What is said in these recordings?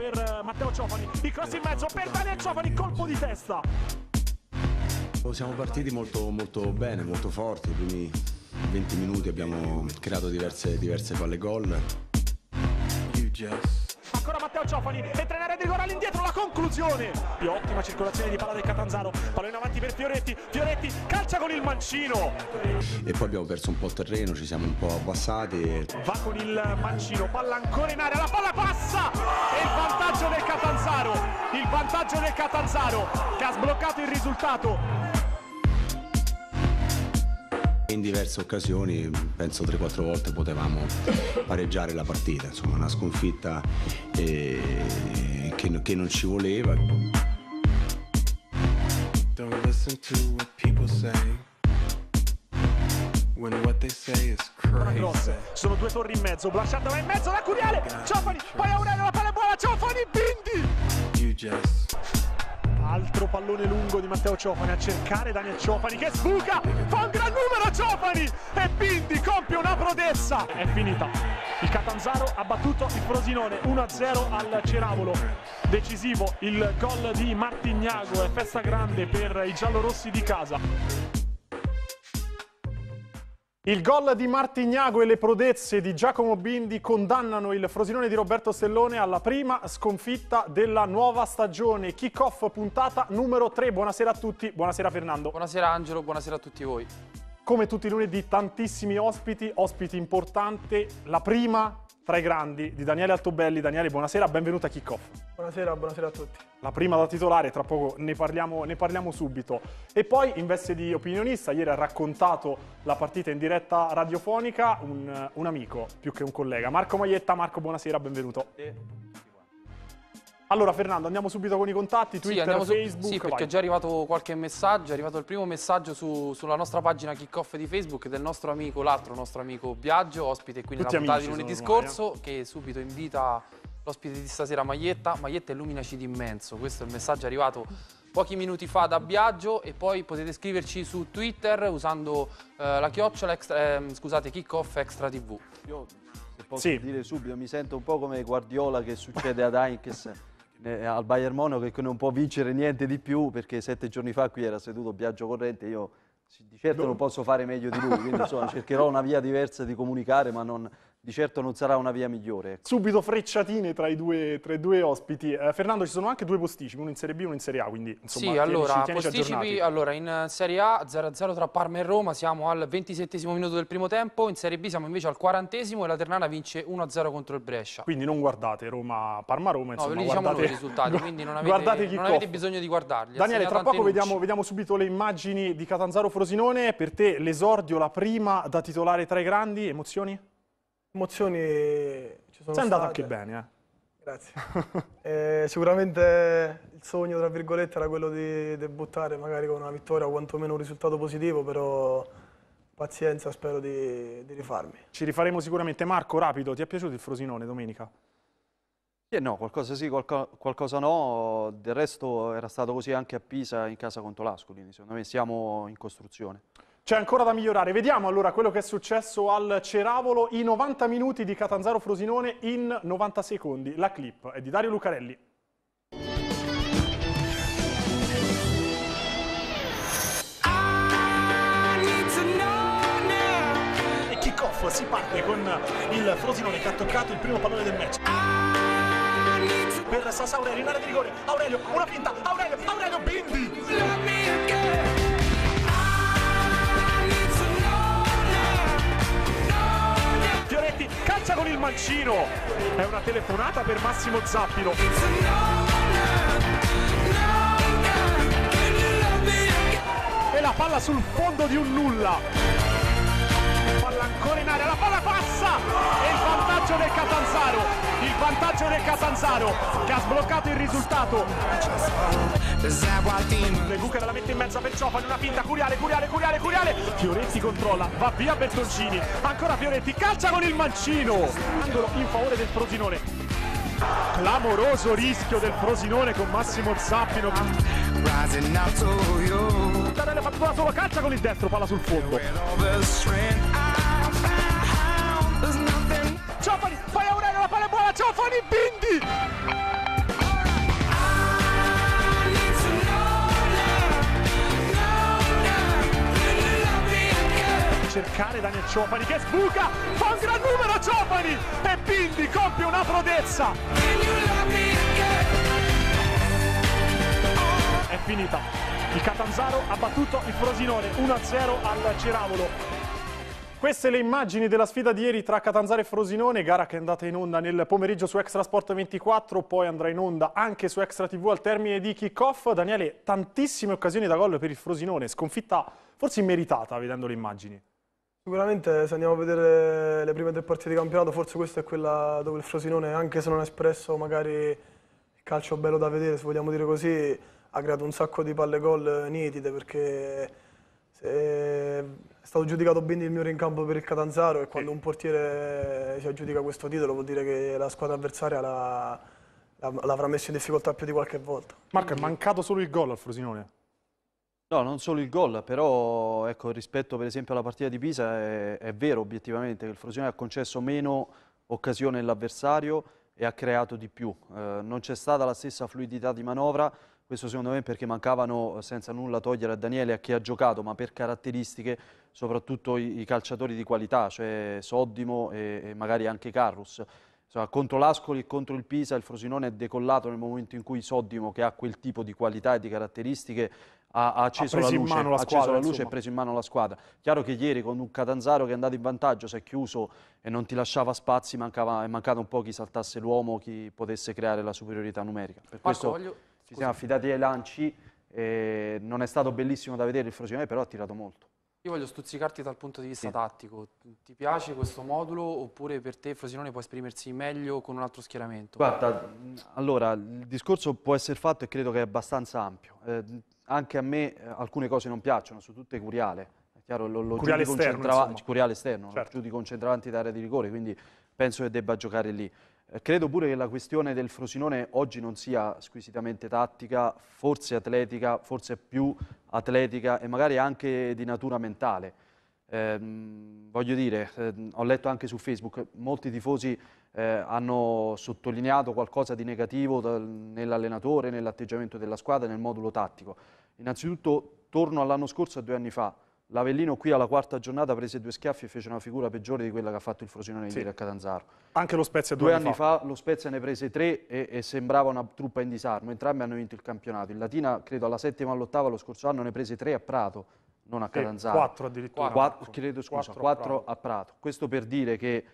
per Matteo Ciofani, il cross in mezzo per Daniel Ciofani, colpo di testa. Siamo partiti molto bene, molto forti, i primi 20 minuti abbiamo creato diverse palle gol. Ancora Matteo Ciofani, entra in area di rigore all'indietro, la conclusione. Più ottima circolazione di palla del Catanzaro, pallone in avanti per Fioretti, Fioretti calcia con il mancino. E poi abbiamo perso un po' terreno, ci siamo un po' abbassati. Va con il mancino, palla ancora in area, la palla passa! E il vantaggio del Catanzaro, il vantaggio del Catanzaro che ha sbloccato il risultato. In diverse occasioni, penso 3-4 volte, potevamo pareggiare la partita, insomma una sconfitta che non ci voleva. Don't listen to what people say when what they say is crazy. Sono due torri in mezzo, Blasciato va in mezzo, la Curiale, Ciofani, poi Aurelio, la palla è buona, Ciofani, Bindi! You just Altro pallone lungo di Matteo Ciofani a cercare Daniel Ciofani che sbuca, fa un gran numero Ciofani e Bindi compie una prodezza. È finita, il Catanzaro ha battuto il Frosinone 1-0 al Ceravolo, decisivo il gol di Martignago, è festa grande per i giallorossi di casa. Il gol di Martignago e le prodezze di Giacomo Bindi condannano il Frosinone di Roberto Stellone alla prima sconfitta della nuova stagione. Kick-off puntata numero 3. Buonasera a tutti, buonasera Fernando. Buonasera Angelo, buonasera a tutti voi. Come tutti i lunedì tantissimi ospiti importanti. La prima tra i grandi di Daniele Altobelli. Daniele, buonasera, benvenuto a Kick-off. Buonasera a tutti. La prima da titolare, tra poco ne parliamo subito. E poi in veste di opinionista, ieri ha raccontato la partita in diretta radiofonica un amico più che un collega, Marco Maietta. Marco, buonasera, benvenuto. Allora Fernando, andiamo subito con i contatti, Twitter, Facebook. Sì, perché vai. è già arrivato qualche messaggio, è arrivato il primo messaggio sulla nostra pagina Kick-Off di Facebook del nostro amico, l'altro nostro amico Biagio, ospite qui nella puntata di lunedì scorso, che subito invita l'ospite di stasera Maietta. Maietta, illuminaci d'immenso. Questo è il messaggio arrivato pochi minuti fa da Biagio, e poi potete scriverci su Twitter usando la chiocciola Kick-Off Extra TV. Io, se posso dire subito, mi sento un po' come Guardiola che succede ad Heinkes al Bayern Monaco, che non può vincere niente di più, perché 7 giorni fa qui era seduto Biagio Corrente. Io di certo non posso fare meglio di lui, quindi insomma cercherò una via diversa di comunicare, ma di certo non sarà una via migliore. Ecco. Subito frecciatine tra i due ospiti. Fernando, ci sono anche due posticipi, uno in Serie B e uno in Serie A, quindi insomma sì, allora, tienici posticipi, allora in Serie A 0-0 tra Parma e Roma, siamo al 27esimo minuto del primo tempo, in Serie B siamo invece al 40esimo e la Ternana vince 1-0 contro il Brescia. Quindi non guardate Parma-Roma, insomma, no, ve li diciamo noi i risultati, quindi non avete bisogno di guardarli. Daniele, tra poco vediamo subito le immagini di Catanzaro-Frosinone. Per te l'esordio, la prima da titolare tra i grandi, emozioni? Emozioni ci sono state. Sei andato anche bene, Grazie. Sicuramente il sogno, tra virgolette, era quello di debuttare magari con una vittoria o quantomeno un risultato positivo, però pazienza, spero di rifarmi. Ci rifaremo sicuramente. Marco, rapido, ti è piaciuto il Frosinone domenica? No, qualcosa sì, qualcosa no. Del resto era stato così anche a Pisa in casa contro l'Ascoli, secondo me siamo in costruzione. C'è ancora da migliorare. Vediamo allora quello che è successo al Ceravolo. I 90 minuti di Catanzaro-Frosinone in 90 secondi. La clip è di Dario Lucarelli. E kick-off, si parte con il Frosinone che ha toccato il primo pallone del match. Per Sasa Aurelio in area di rigore. Aurelio, una finta. Aurelio, Bindi. Fioretti calcia con il mancino, è una telefonata per Massimo Zappino. E la palla sul fondo di un nulla. Palla ancora in area, la palla passa e il vantaggio del Catanzaro che ha sbloccato il risultato. De Cucca la mette in mezzo per Ciofani, una finta, Curiale. Fioretti controlla, va via Bertoncini, ancora Fioretti, calcia con il mancino. Angolo in favore del Frosinone. Clamoroso rischio del Frosinone con Massimo Zappino. Tarelle fa tutta la solo, calcia con il destro, palla sul fondo. Ciofani, poi Aurelio, la palla è buona, Ciofani, Bindi! cercare Daniel Ciofani che sbuca, fa un gran numero Ciofani e Bindi compie una prodezza. È finita, il Catanzaro ha battuto il Frosinone 1-0 al Ceravolo. Queste le immagini della sfida di ieri tra Catanzaro e Frosinone, gara che è andata in onda nel pomeriggio su Extra Sport 24, poi andrà in onda anche su Extra TV al termine di kick-off. Daniele, tantissime occasioni da gol per il Frosinone, sconfitta forse immeritata vedendo le immagini. Sicuramente se andiamo a vedere le prime 3 partite di campionato, forse questa è quella dove il Frosinone, anche se non ha espresso magari il calcio bello da vedere, se vogliamo dire così, ha creato un sacco di palle gol nitide, perché è stato giudicato Bindi il migliore in campo per il Catanzaro, e quando un portiere si aggiudica questo titolo vuol dire che la squadra avversaria l'avrà messo in difficoltà più di qualche volta. Marco, è mancato solo il gol al Frosinone? No, non solo il gol, però ecco, rispetto per esempio alla partita di Pisa è vero obiettivamente che il Frosinone ha concesso meno occasioni all'avversario e ha creato di più. Non c'è stata la stessa fluidità di manovra. Questo secondo me perché mancavano, senza nulla togliere a Daniele, a chi ha giocato, ma per caratteristiche, soprattutto i calciatori di qualità, cioè Soddimo e magari anche Carrus. Insomma, contro l'Ascoli e contro il Pisa il Frosinone è decollato nel momento in cui Soddimo, che ha quel tipo di qualità e di caratteristiche, ha acceso la luce e preso in mano la squadra. Chiaro che ieri con un Catanzaro che è andato in vantaggio, si è chiuso e non ti lasciava spazi, è mancato un po' chi saltasse l'uomo, chi potesse creare la superiorità numerica. Per questo ci siamo affidati ai lanci, non è stato bellissimo da vedere il Frosinone, però ha tirato molto. Io voglio stuzzicarti dal punto di vista tattico. Ti piace questo modulo oppure per te Frosinone può esprimersi meglio con un altro schieramento? Guarda, allora il discorso può essere fatto e credo che è abbastanza ampio. Anche a me alcune cose non piacciono, su tutte Curiale. È chiaro, Curiale esterno, Curiale esterno, certo. Lo giudico centravanti d'area di rigore, quindi penso che debba giocare lì. Credo pure che la questione del Frosinone oggi non sia squisitamente tattica, forse atletica, forse più atletica e magari anche di natura mentale. Voglio dire, ho letto anche su Facebook, molti tifosi hanno sottolineato qualcosa di negativo nell'allenatore, nell'atteggiamento della squadra, nel modulo tattico. Innanzitutto, torno all'anno scorso, a 2 anni fa, l'Avellino qui alla 4ª giornata prese 2 schiaffi e fece una figura peggiore di quella che ha fatto il Frosinone ieri a Catanzaro. Anche lo Spezia 2 anni fa lo Spezia ne prese 3 e sembrava una truppa in disarmo. Entrambi hanno vinto il campionato. Il Latina, credo alla 7ª o all'8ª lo scorso anno, ne prese 3 a Prato, non a Catanzaro. 4 addirittura. 4 a Prato. Questo per dire che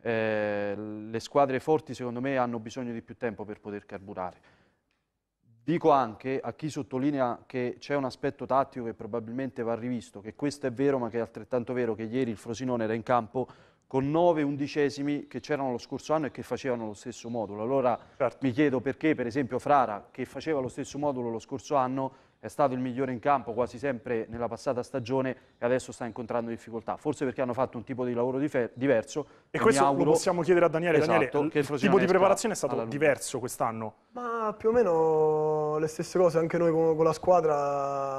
le squadre forti secondo me hanno bisogno di più tempo per poter carburare. Dico anche a chi sottolinea che c'è un aspetto tattico che probabilmente va rivisto, che questo è vero, ma che è altrettanto vero che ieri il Frosinone era in campo con 9 undicesimi che c'erano lo scorso anno e che facevano lo stesso modulo. Allora mi chiedo perché, per esempio, Frara, che faceva lo stesso modulo lo scorso anno, è stato il migliore in campo quasi sempre nella passata stagione e adesso sta incontrando difficoltà. Forse perché hanno fatto un tipo di lavoro diverso. E questo lo possiamo chiedere a Daniele. Esatto, Daniele, il tipo di preparazione è stato diverso quest'anno? Ma più o meno le stesse cose, anche noi con la squadra.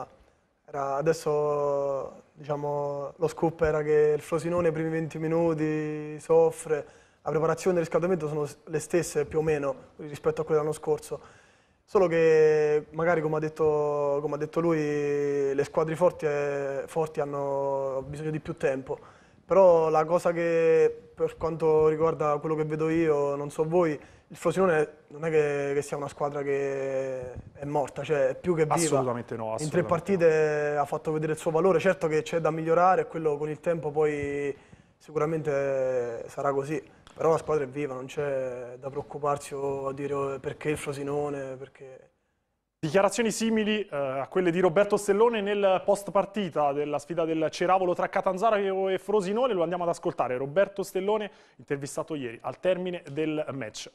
Adesso diciamo, lo scoop era che il Frosinone i primi 20 minuti soffre, la preparazione e il riscaldamento sono le stesse più o meno rispetto a quelle dell'anno scorso. Solo che magari, come ha detto lui, le squadre forti hanno bisogno di più tempo. Però la cosa che, per quanto riguarda quello che vedo io, non so voi, il Frosinone non è che sia una squadra che è morta, cioè è più che viva. Assolutamente no. In 3 partite ha fatto vedere il suo valore, certo che c'è da migliorare e quello con il tempo poi sicuramente sarà così. Però la squadra è viva, non c'è da preoccuparsi o a dire perché il Frosinone, perché... Dichiarazioni simili a quelle di Roberto Stellone nel post partita della sfida del Ceravolo tra Catanzaro e Frosinone. Lo andiamo ad ascoltare. Roberto Stellone, intervistato ieri al termine del match.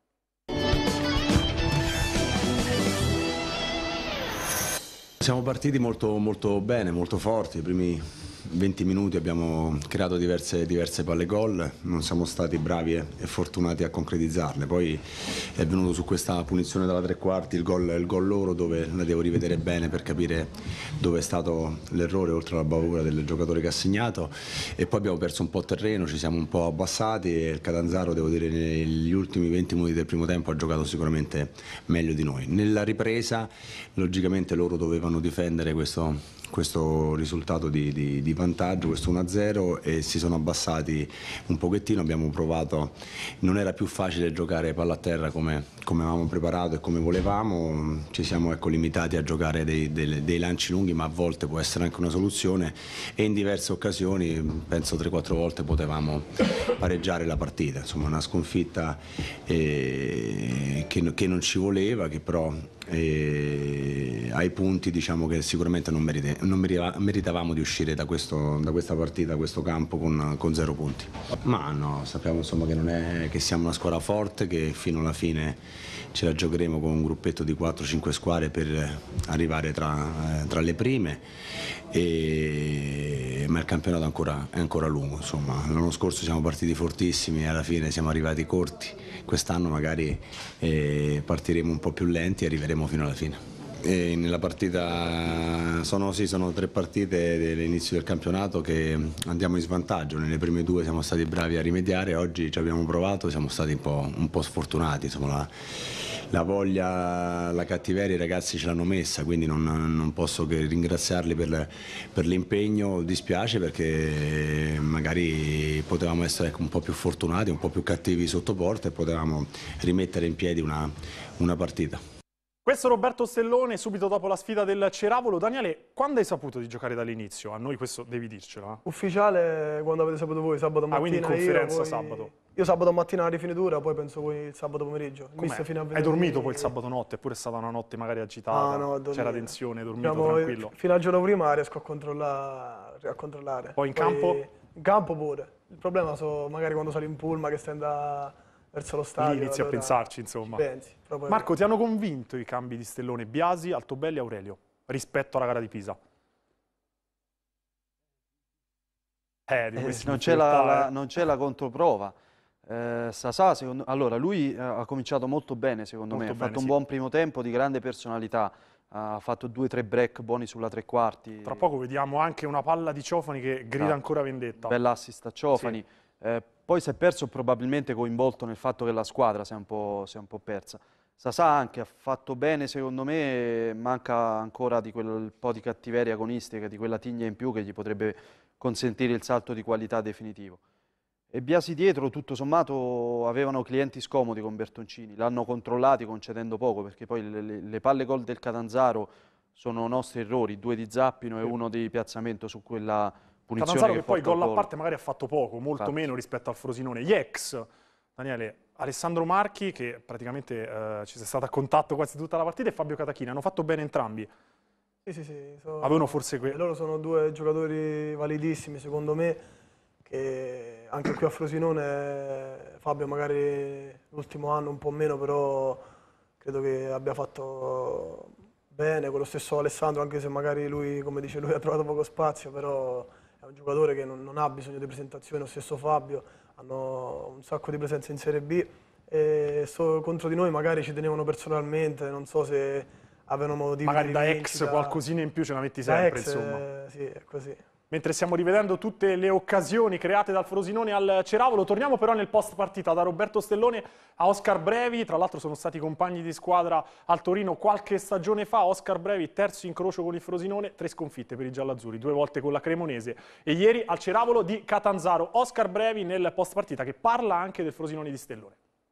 Siamo partiti molto bene, molto forti. I primi 20 minuti abbiamo creato diverse palle gol, non siamo stati bravi e fortunati a concretizzarle. Poi è venuto su questa punizione dalla 3/4 il gol loro, dove la devo rivedere bene per capire dove è stato l'errore, oltre alla bravura del giocatore che ha segnato. E poi abbiamo perso un po' terreno, ci siamo un po' abbassati e il Catanzaro, devo dire, negli ultimi 20 minuti del primo tempo ha giocato sicuramente meglio di noi. Nella ripresa logicamente loro dovevano difendere questo risultato di di vantaggio, questo 1-0, e si sono abbassati un pochettino. Abbiamo provato, non era più facile giocare palla a terra come avevamo preparato e come volevamo, ci siamo limitati a giocare dei lanci lunghi, ma a volte può essere anche una soluzione, e in diverse occasioni, penso 3-4 volte, potevamo pareggiare la partita. Insomma, una sconfitta che non ci voleva, che però ai punti, diciamo che sicuramente non meritavamo di uscire da questa partita, da questo campo con 0 punti. Ma no, sappiamo insomma che siamo una squadra forte, che fino alla fine ce la giocheremo con un gruppetto di 4-5 squadre per arrivare tra le prime, ma il campionato è ancora lungo. Insomma, l'anno scorso siamo partiti fortissimi e alla fine siamo arrivati corti. Quest'anno magari partiremo un po' più lenti e arriveremo fino alla fine. E nella partita sono 3 partite dell'inizio del campionato che andiamo in svantaggio. Nelle prime 2 siamo stati bravi a rimediare, oggi ci abbiamo provato, siamo stati un po' sfortunati. Insomma, la voglia, la cattiveria i ragazzi ce l'hanno messa, quindi non posso che ringraziarli per l'impegno. Dispiace perché magari potevamo essere un po' più fortunati, un po' più cattivi sotto porta, e potevamo rimettere in piedi una partita. Questo Roberto Stellone, subito dopo la sfida del Ceravolo. Daniele, quando hai saputo di giocare dall'inizio? A noi questo devi dircelo. Ufficiale quando avete saputo voi, sabato mattina. Quindi in conferenza sabato. Io sabato mattina la rifinitura, poi penso voi il sabato pomeriggio. Hai dormito poi il sabato notte? Eppure è stata una notte magari agitata? No, c'era tensione, hai dormito tranquillo? Fino al giorno prima riesco a controllare. Poi in campo? In campo pure. Il problema è magari quando sali in pullman che stai andando verso lo stadio. Lì inizi a pensarci, insomma. Pensi, Marco, ti hanno convinto i cambi di Stellone, Biasi, Altobelli e Aurelio rispetto alla gara di Pisa? Non c'è la controprova. Sasà, allora, lui ha cominciato molto bene, secondo me. Ha fatto un buon primo tempo, di grande personalità. Ha fatto 2-3 break buoni sulla tre quarti. Tra poco vediamo anche una palla di Ciofani che grida ancora vendetta. Bella assist a Ciofani. Sì. Poi si è perso, probabilmente coinvolto nel fatto che la squadra si è un po' persa. Sasà anche ha fatto bene, secondo me, manca ancora di quel po' di cattiveria agonistica, di quella tigna in più che gli potrebbe consentire il salto di qualità definitivo. E Biasi dietro, tutto sommato, avevano clienti scomodi con Bertoncini, l'hanno controllati concedendo poco, perché poi le palle gol del Catanzaro sono nostri errori, 2 di Zappino e 1 di piazzamento su quella punizione. Catanzaro che poi gol a parte magari ha fatto poco, molto meno rispetto al Frosinone. Gli ex, Daniele, Alessandro Marchi, che praticamente ci sia stato a contatto quasi tutta la partita, e Fabio Catachini, hanno fatto bene entrambi. Sì. Avevano forse loro sono 2 giocatori validissimi, secondo me, che anche qui a Frosinone Fabio magari l'ultimo anno un po' meno, però credo che abbia fatto bene. Con lo stesso Alessandro, anche se magari lui, come dice lui, ha trovato poco spazio, però è un giocatore che non ha bisogno di presentazione. Lo stesso Fabio, hanno un sacco di presenze in Serie B, e contro di noi magari ci tenevano personalmente, non so se avevano motivi magari da ex qualcosina in più ce la metti sempre, insomma. Sì, è così. Mentre stiamo rivedendo tutte le occasioni create dal Frosinone al Ceravolo, torniamo però nel post partita, da Roberto Stellone a Oscar Brevi. Tra l'altro sono stati compagni di squadra al Torino qualche stagione fa. Oscar Brevi, terzo incrocio con il Frosinone, 3 sconfitte per i giallaazzurri, 2 volte con la Cremonese e ieri al Ceravolo di Catanzaro. Oscar Brevi nel post partita, che parla anche del Frosinone di Stellone.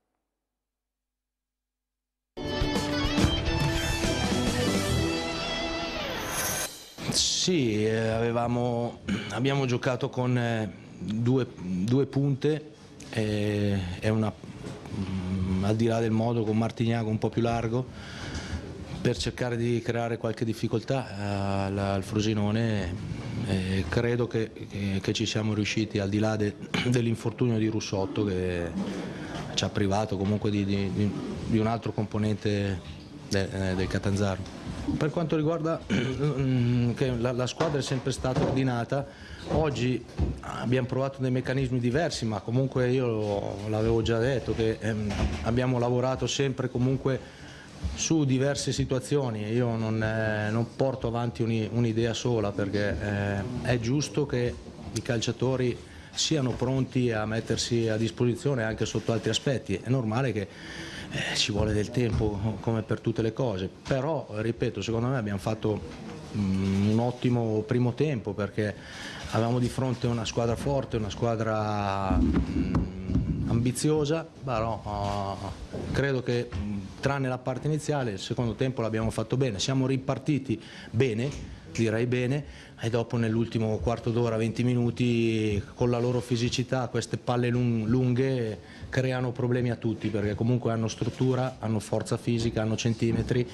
Sì, abbiamo giocato con due punte e al di là del modo con Martignago un po' più largo, per cercare di creare qualche difficoltà al Frosinone. Credo che ci siamo riusciti, al di là dell'infortunio di Russotto, che ci ha privato comunque di un altro componente del Catanzaro. Per quanto riguarda che la squadra è sempre stata ordinata, oggi abbiamo provato dei meccanismi diversi, ma comunque io l'avevo già detto che abbiamo lavorato sempre comunque su diverse situazioni. Io non porto avanti un'idea sola, perché è giusto che i calciatori siano pronti a mettersi a disposizione anche sotto altri aspetti. È normale che ci vuole del tempo come per tutte le cose, però ripeto, secondo me abbiamo fatto un ottimo primo tempo, perché avevamo di fronte una squadra forte, una squadra ambiziosa, però credo che tranne la parte iniziale il secondo tempo l'abbiamo fatto bene, siamo ripartiti bene, direi bene, e dopo nell'ultimo quarto d'ora, 20 minuti, con la loro fisicità, queste palle lunghe creano problemi a tutti, perché comunque hanno struttura, hanno forza fisica, hanno centimetri,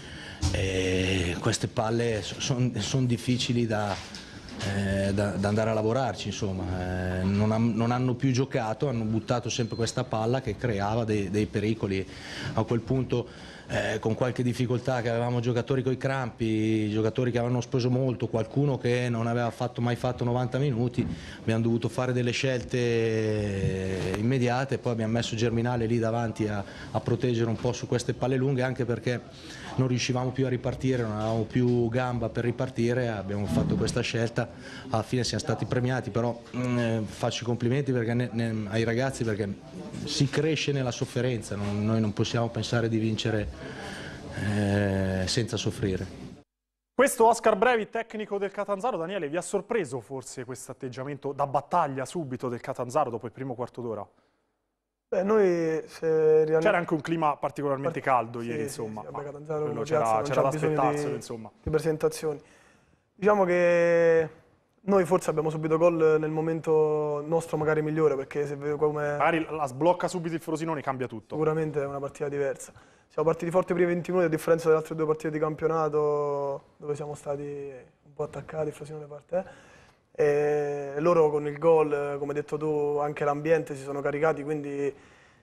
e queste palle sono difficili da andare a lavorarci, insomma. Non hanno più giocato, hanno buttato sempre questa palla che creava dei pericoli. A quel punto, con qualche difficoltà, che avevamo giocatori coi crampi, giocatori che avevano speso molto, qualcuno che non aveva mai fatto 90 minuti, abbiamo dovuto fare delle scelte immediate, poi abbiamo messo Germinale lì davanti a proteggere un po' su queste palle lunghe, anche perché non riuscivamo più a ripartire, non avevamo più gamba per ripartire, abbiamo fatto questa scelta, alla fine siamo stati premiati, però faccio i complimenti ai ragazzi, perché si cresce nella sofferenza, noi non possiamo pensare di vincere senza soffrire. Questo Oscar Brevi, tecnico del Catanzaro. Daniele, vi ha sorpreso forse questo atteggiamento da battaglia subito del Catanzaro dopo il primo quarto d'ora? Noi c'era anche un clima particolarmente caldo ieri, insomma. Sì, Catanzaro c'era da aspettarselo, insomma. Di presentazioni. Diciamo che noi forse abbiamo subito gol nel momento nostro magari migliore, perché se vedo come... Magari la sblocca subito il Frosinone, cambia tutto. Sicuramente è una partita diversa. Siamo partiti forti per i 20 minuti, a differenza delle altre due partite di campionato, dove siamo stati un po' attaccati, il Frosinone parte. E loro con il gol, come hai detto tu, anche l'ambiente si sono caricati, quindi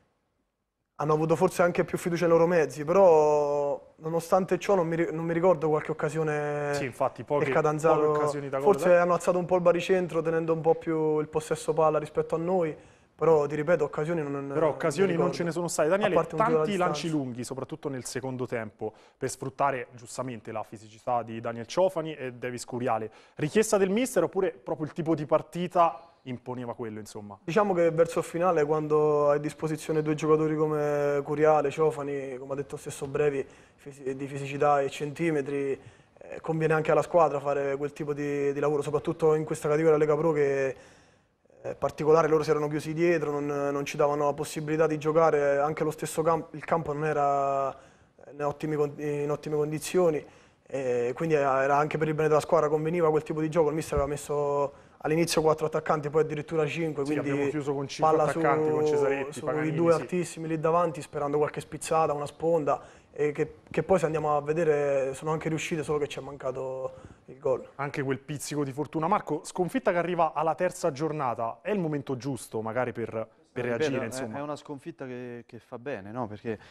hanno avuto forse anche più fiducia nei loro mezzi, però nonostante ciò non mi ricordo qualche occasione del Catanzaro. Poche occasioni da gol. Forse hanno alzato un po' il baricentro tenendo un po' più il possesso palla rispetto a noi, però ti ripeto, occasioni non ce ne sono state. Daniele, tanti lanci lunghi, soprattutto nel secondo tempo, per sfruttare giustamente la fisicità di Daniel Ciofani e Davis Curiale. Richiesta del mister oppure proprio il tipo di partita imponeva quello, insomma? Diciamo che verso il finale, quando hai a disposizione due giocatori come Curiale, Ciofani, come ha detto stesso Brevi, di fisicità e centimetri, conviene anche alla squadra fare quel tipo di lavoro, soprattutto in questa categoria Lega Pro che particolare, loro si erano chiusi dietro, non ci davano la possibilità di giocare, anche lo stesso il campo non era in ottime condizioni, e quindi era anche per il bene della squadra, conveniva quel tipo di gioco. Il mister aveva messo all'inizio 4 attaccanti, poi addirittura 5, quindi abbiamo chiuso con 5 attaccanti, con Cesaretti, Paganini, due altissimi lì davanti, sperando qualche spizzata, una sponda, e che poi se andiamo a vedere sono anche riuscite, solo che ci è mancato il gol. Anche quel pizzico di fortuna. Marco, sconfitta che arriva alla terza giornata, è il momento giusto magari per reagire, insomma? È una sconfitta che fa bene, no? Perché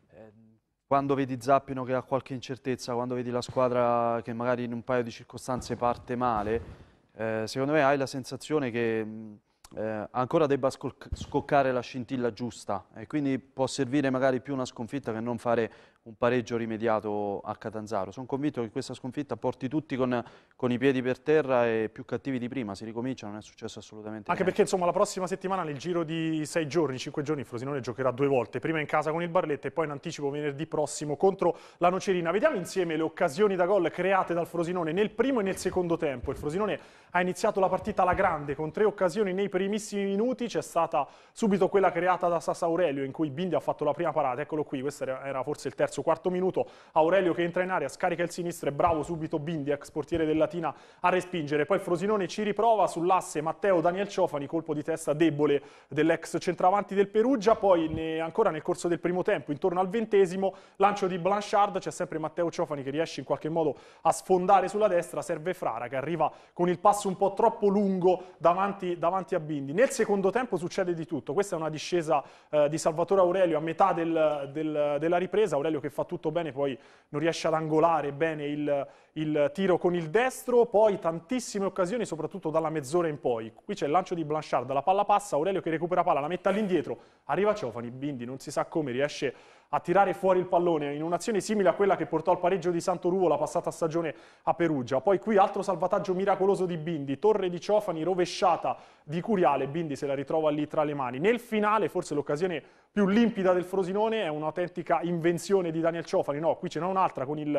quando vedi Zappino che ha qualche incertezza, quando vedi la squadra che magari in un paio di circostanze parte male, secondo me hai la sensazione che ancora debba scoccare la scintilla giusta, e quindi può servire magari più una sconfitta che non fare un pareggio rimediato a Catanzaro. Sono convinto che questa sconfitta porti tutti con i piedi per terra e più cattivi di prima. Si ricomincia, non è successo assolutamente niente. Anche perché insomma la prossima settimana, nel giro di 6 giorni, 5 giorni, il Frosinone giocherà 2 volte, prima in casa con il Barletta e poi in anticipo venerdì prossimo contro la Nocerina. Vediamo insieme le occasioni da gol create dal Frosinone nel primo e nel secondo tempo. Il Frosinone ha iniziato la partita alla grande con 3 occasioni nei primissimi minuti. C'è stata subito quella creata da Sasa Aurelio, in cui Bindi ha fatto la prima parata. Eccolo qui, questo era forse il quarto minuto. Aurelio che entra in area, scarica il sinistro, è bravo subito Bindi, ex portiere del Latina, a respingere. Poi il Frosinone ci riprova sull'asse Matteo Daniel Ciofani, colpo di testa debole dell'ex centravanti del Perugia. Poi ancora nel corso del primo tempo, intorno al 20°, lancio di Blanchard, c'è sempre Matteo Ciofani che riesce in qualche modo a sfondare sulla destra, serve Frara che arriva con il passo un po' troppo lungo davanti a Bindi. Nel secondo tempo succede di tutto. Questa è una discesa di Salvatore Aurelio a metà della ripresa. Aurelio che fa tutto bene, poi non riesce ad angolare bene il tiro con il destro. Poi tantissime occasioni, soprattutto dalla mezz'ora in poi. Qui c'è il lancio di Blanchard, la palla passa, Aurelio che recupera palla, la mette all'indietro, arriva Ciofani, Bindi non si sa come riesce a tirare fuori il pallone in un'azione simile a quella che portò al pareggio di Santoruvo la passata stagione a Perugia. Poi qui altro salvataggio miracoloso di Bindi, torre di Ciofani, rovesciata di Curiale, Bindi se la ritrova lì tra le mani. Nel finale forse l'occasione più limpida del Frosinone è un'autentica invenzione di Daniel Ciofani, no, qui ce n'è un'altra con il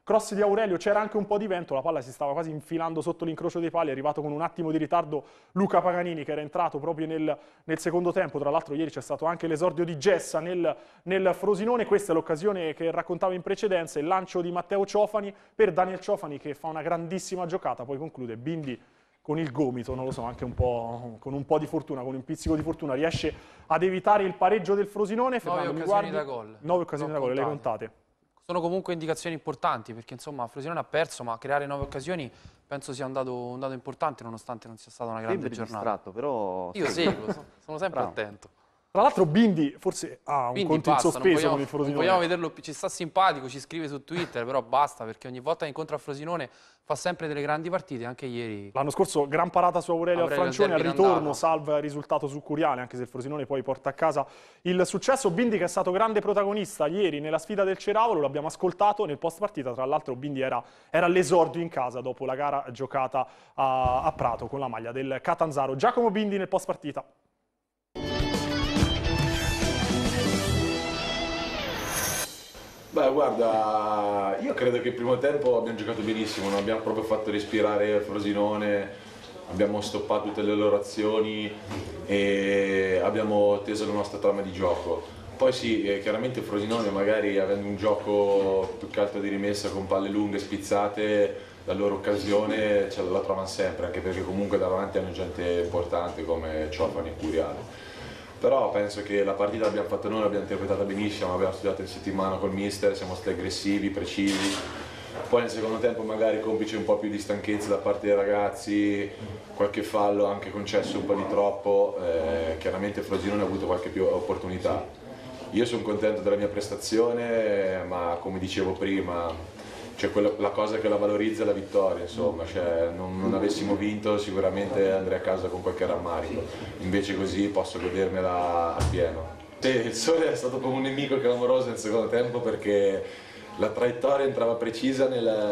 cross di Aurelio, c'era anche un po' di vento, la palla si stava quasi infilando sotto l'incrocio dei pali, è arrivato con un attimo di ritardo Luca Paganini che era entrato proprio nel secondo tempo. Tra l'altro ieri c'è stato anche l'esordio di Gessa nel Frosinone, questa è l'occasione che raccontavo in precedenza, il lancio di Matteo Ciofani per Daniel Ciofani che fa una grandissima giocata, poi conclude Bindi con il gomito, non lo so, anche un po', con un po' di fortuna, con un pizzico di fortuna, riesce ad evitare il pareggio del Frosinone. 9 occasioni da gol. 9 occasioni da gol, le contate? Sono comunque indicazioni importanti, perché insomma Frosinone ha perso, ma creare 9 occasioni penso sia un dato importante, nonostante non sia stata una grande giornata. Distratto, però... Io seguo, sono sempre attento. Tra l'altro Bindi forse ha un conto in sospeso con il Frosinone. Vogliamo vederlo, ci sta simpatico, ci scrive su Twitter, però basta, perché ogni volta che incontra il Frosinone fa sempre delle grandi partite, anche ieri. L'anno scorso gran parata su Aurelio al Francione, al ritorno salva il risultato su Curiale, anche se il Frosinone poi porta a casa il successo. Bindi che è stato grande protagonista ieri nella sfida del Ceravolo, l'abbiamo ascoltato nel post partita, tra l'altro Bindi era l'esordio in casa dopo la gara giocata a Prato con la maglia del Catanzaro. Giacomo Bindi nel post partita. Beh, guarda, io credo che il primo tempo abbiamo giocato benissimo, non abbiamo proprio fatto respirare il Frosinone, abbiamo stoppato tutte le loro azioni e abbiamo teso la nostra trama di gioco. Poi sì, chiaramente il Frosinone magari avendo un gioco più che altro di rimessa con palle lunghe, spizzate, la loro occasione ce la trovano sempre, anche perché comunque davanti hanno gente importante come Ciofani e Curiale. Però penso che la partita l'abbiamo fatta noi, l'abbiamo interpretata benissimo, abbiamo studiato in settimana col mister, siamo stati aggressivi, precisi. Poi nel secondo tempo magari complice un po' più di stanchezza da parte dei ragazzi, qualche fallo anche concesso un po' di troppo, chiaramente Frosinone ha avuto qualche più opportunità. Io sono contento della mia prestazione, ma come dicevo prima, cioè la cosa che la valorizza è la vittoria, insomma, cioè, non avessimo vinto sicuramente andrei a casa con qualche rammarico, invece così posso godermela a pieno. Sì, il sole è stato come un nemico clamoroso nel secondo tempo perché la traiettoria entrava precisa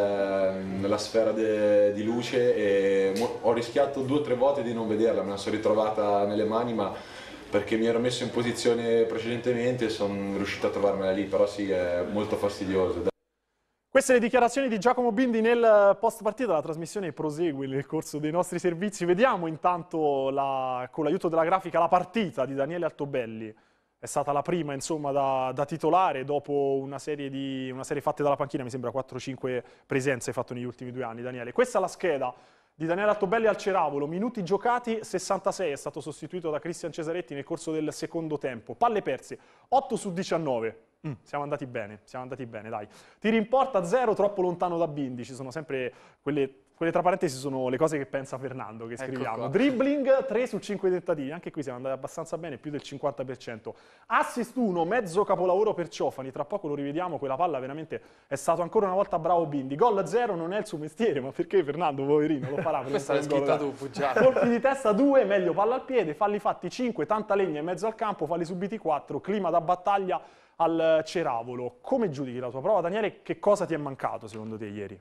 nella sfera di luce e ho rischiato 2 o 3 volte di non vederla, me la sono ritrovata nelle mani, ma perché mi ero messo in posizione precedentemente e sono riuscito a trovarmela lì, però sì, è molto fastidioso. Queste le dichiarazioni di Giacomo Bindi nel post partita, la trasmissione prosegue nel corso dei nostri servizi. Vediamo intanto con l'aiuto della grafica la partita di Daniele Altobelli. È stata la prima insomma da titolare dopo una serie fatte dalla panchina, mi sembra 4-5 presenze fatte negli ultimi 2 anni. Daniele, questa è la scheda di Daniele Altobelli al Ceravolo, minuti giocati 66, è stato sostituito da Cristian Cesaretti nel corso del secondo tempo. Palle perse 8 su 19. Siamo andati bene, dai. Tiri in porta 0, troppo lontano da Bindi, ci sono sempre quelle tra parentesi sono le cose che pensa Fernando, che scriviamo. Ecco, dribbling 3 su 5 tentativi, anche qui siamo andati abbastanza bene, più del 50%. Assist 1, mezzo capolavoro per Ciofani, tra poco lo rivediamo, quella palla veramente è stato ancora una volta bravo Bindi. Gol 0 non è il suo mestiere, ma perché Fernando, poverino, lo farà. Questa l'hai scritta tu, Fuggiato. Colpi di testa 2, meglio palla al piede, falli fatti 5, tanta legna in mezzo al campo, falli subiti 4, clima da battaglia al Ceravolo. Come giudichi la tua prova, Daniele? Che cosa ti è mancato secondo te ieri?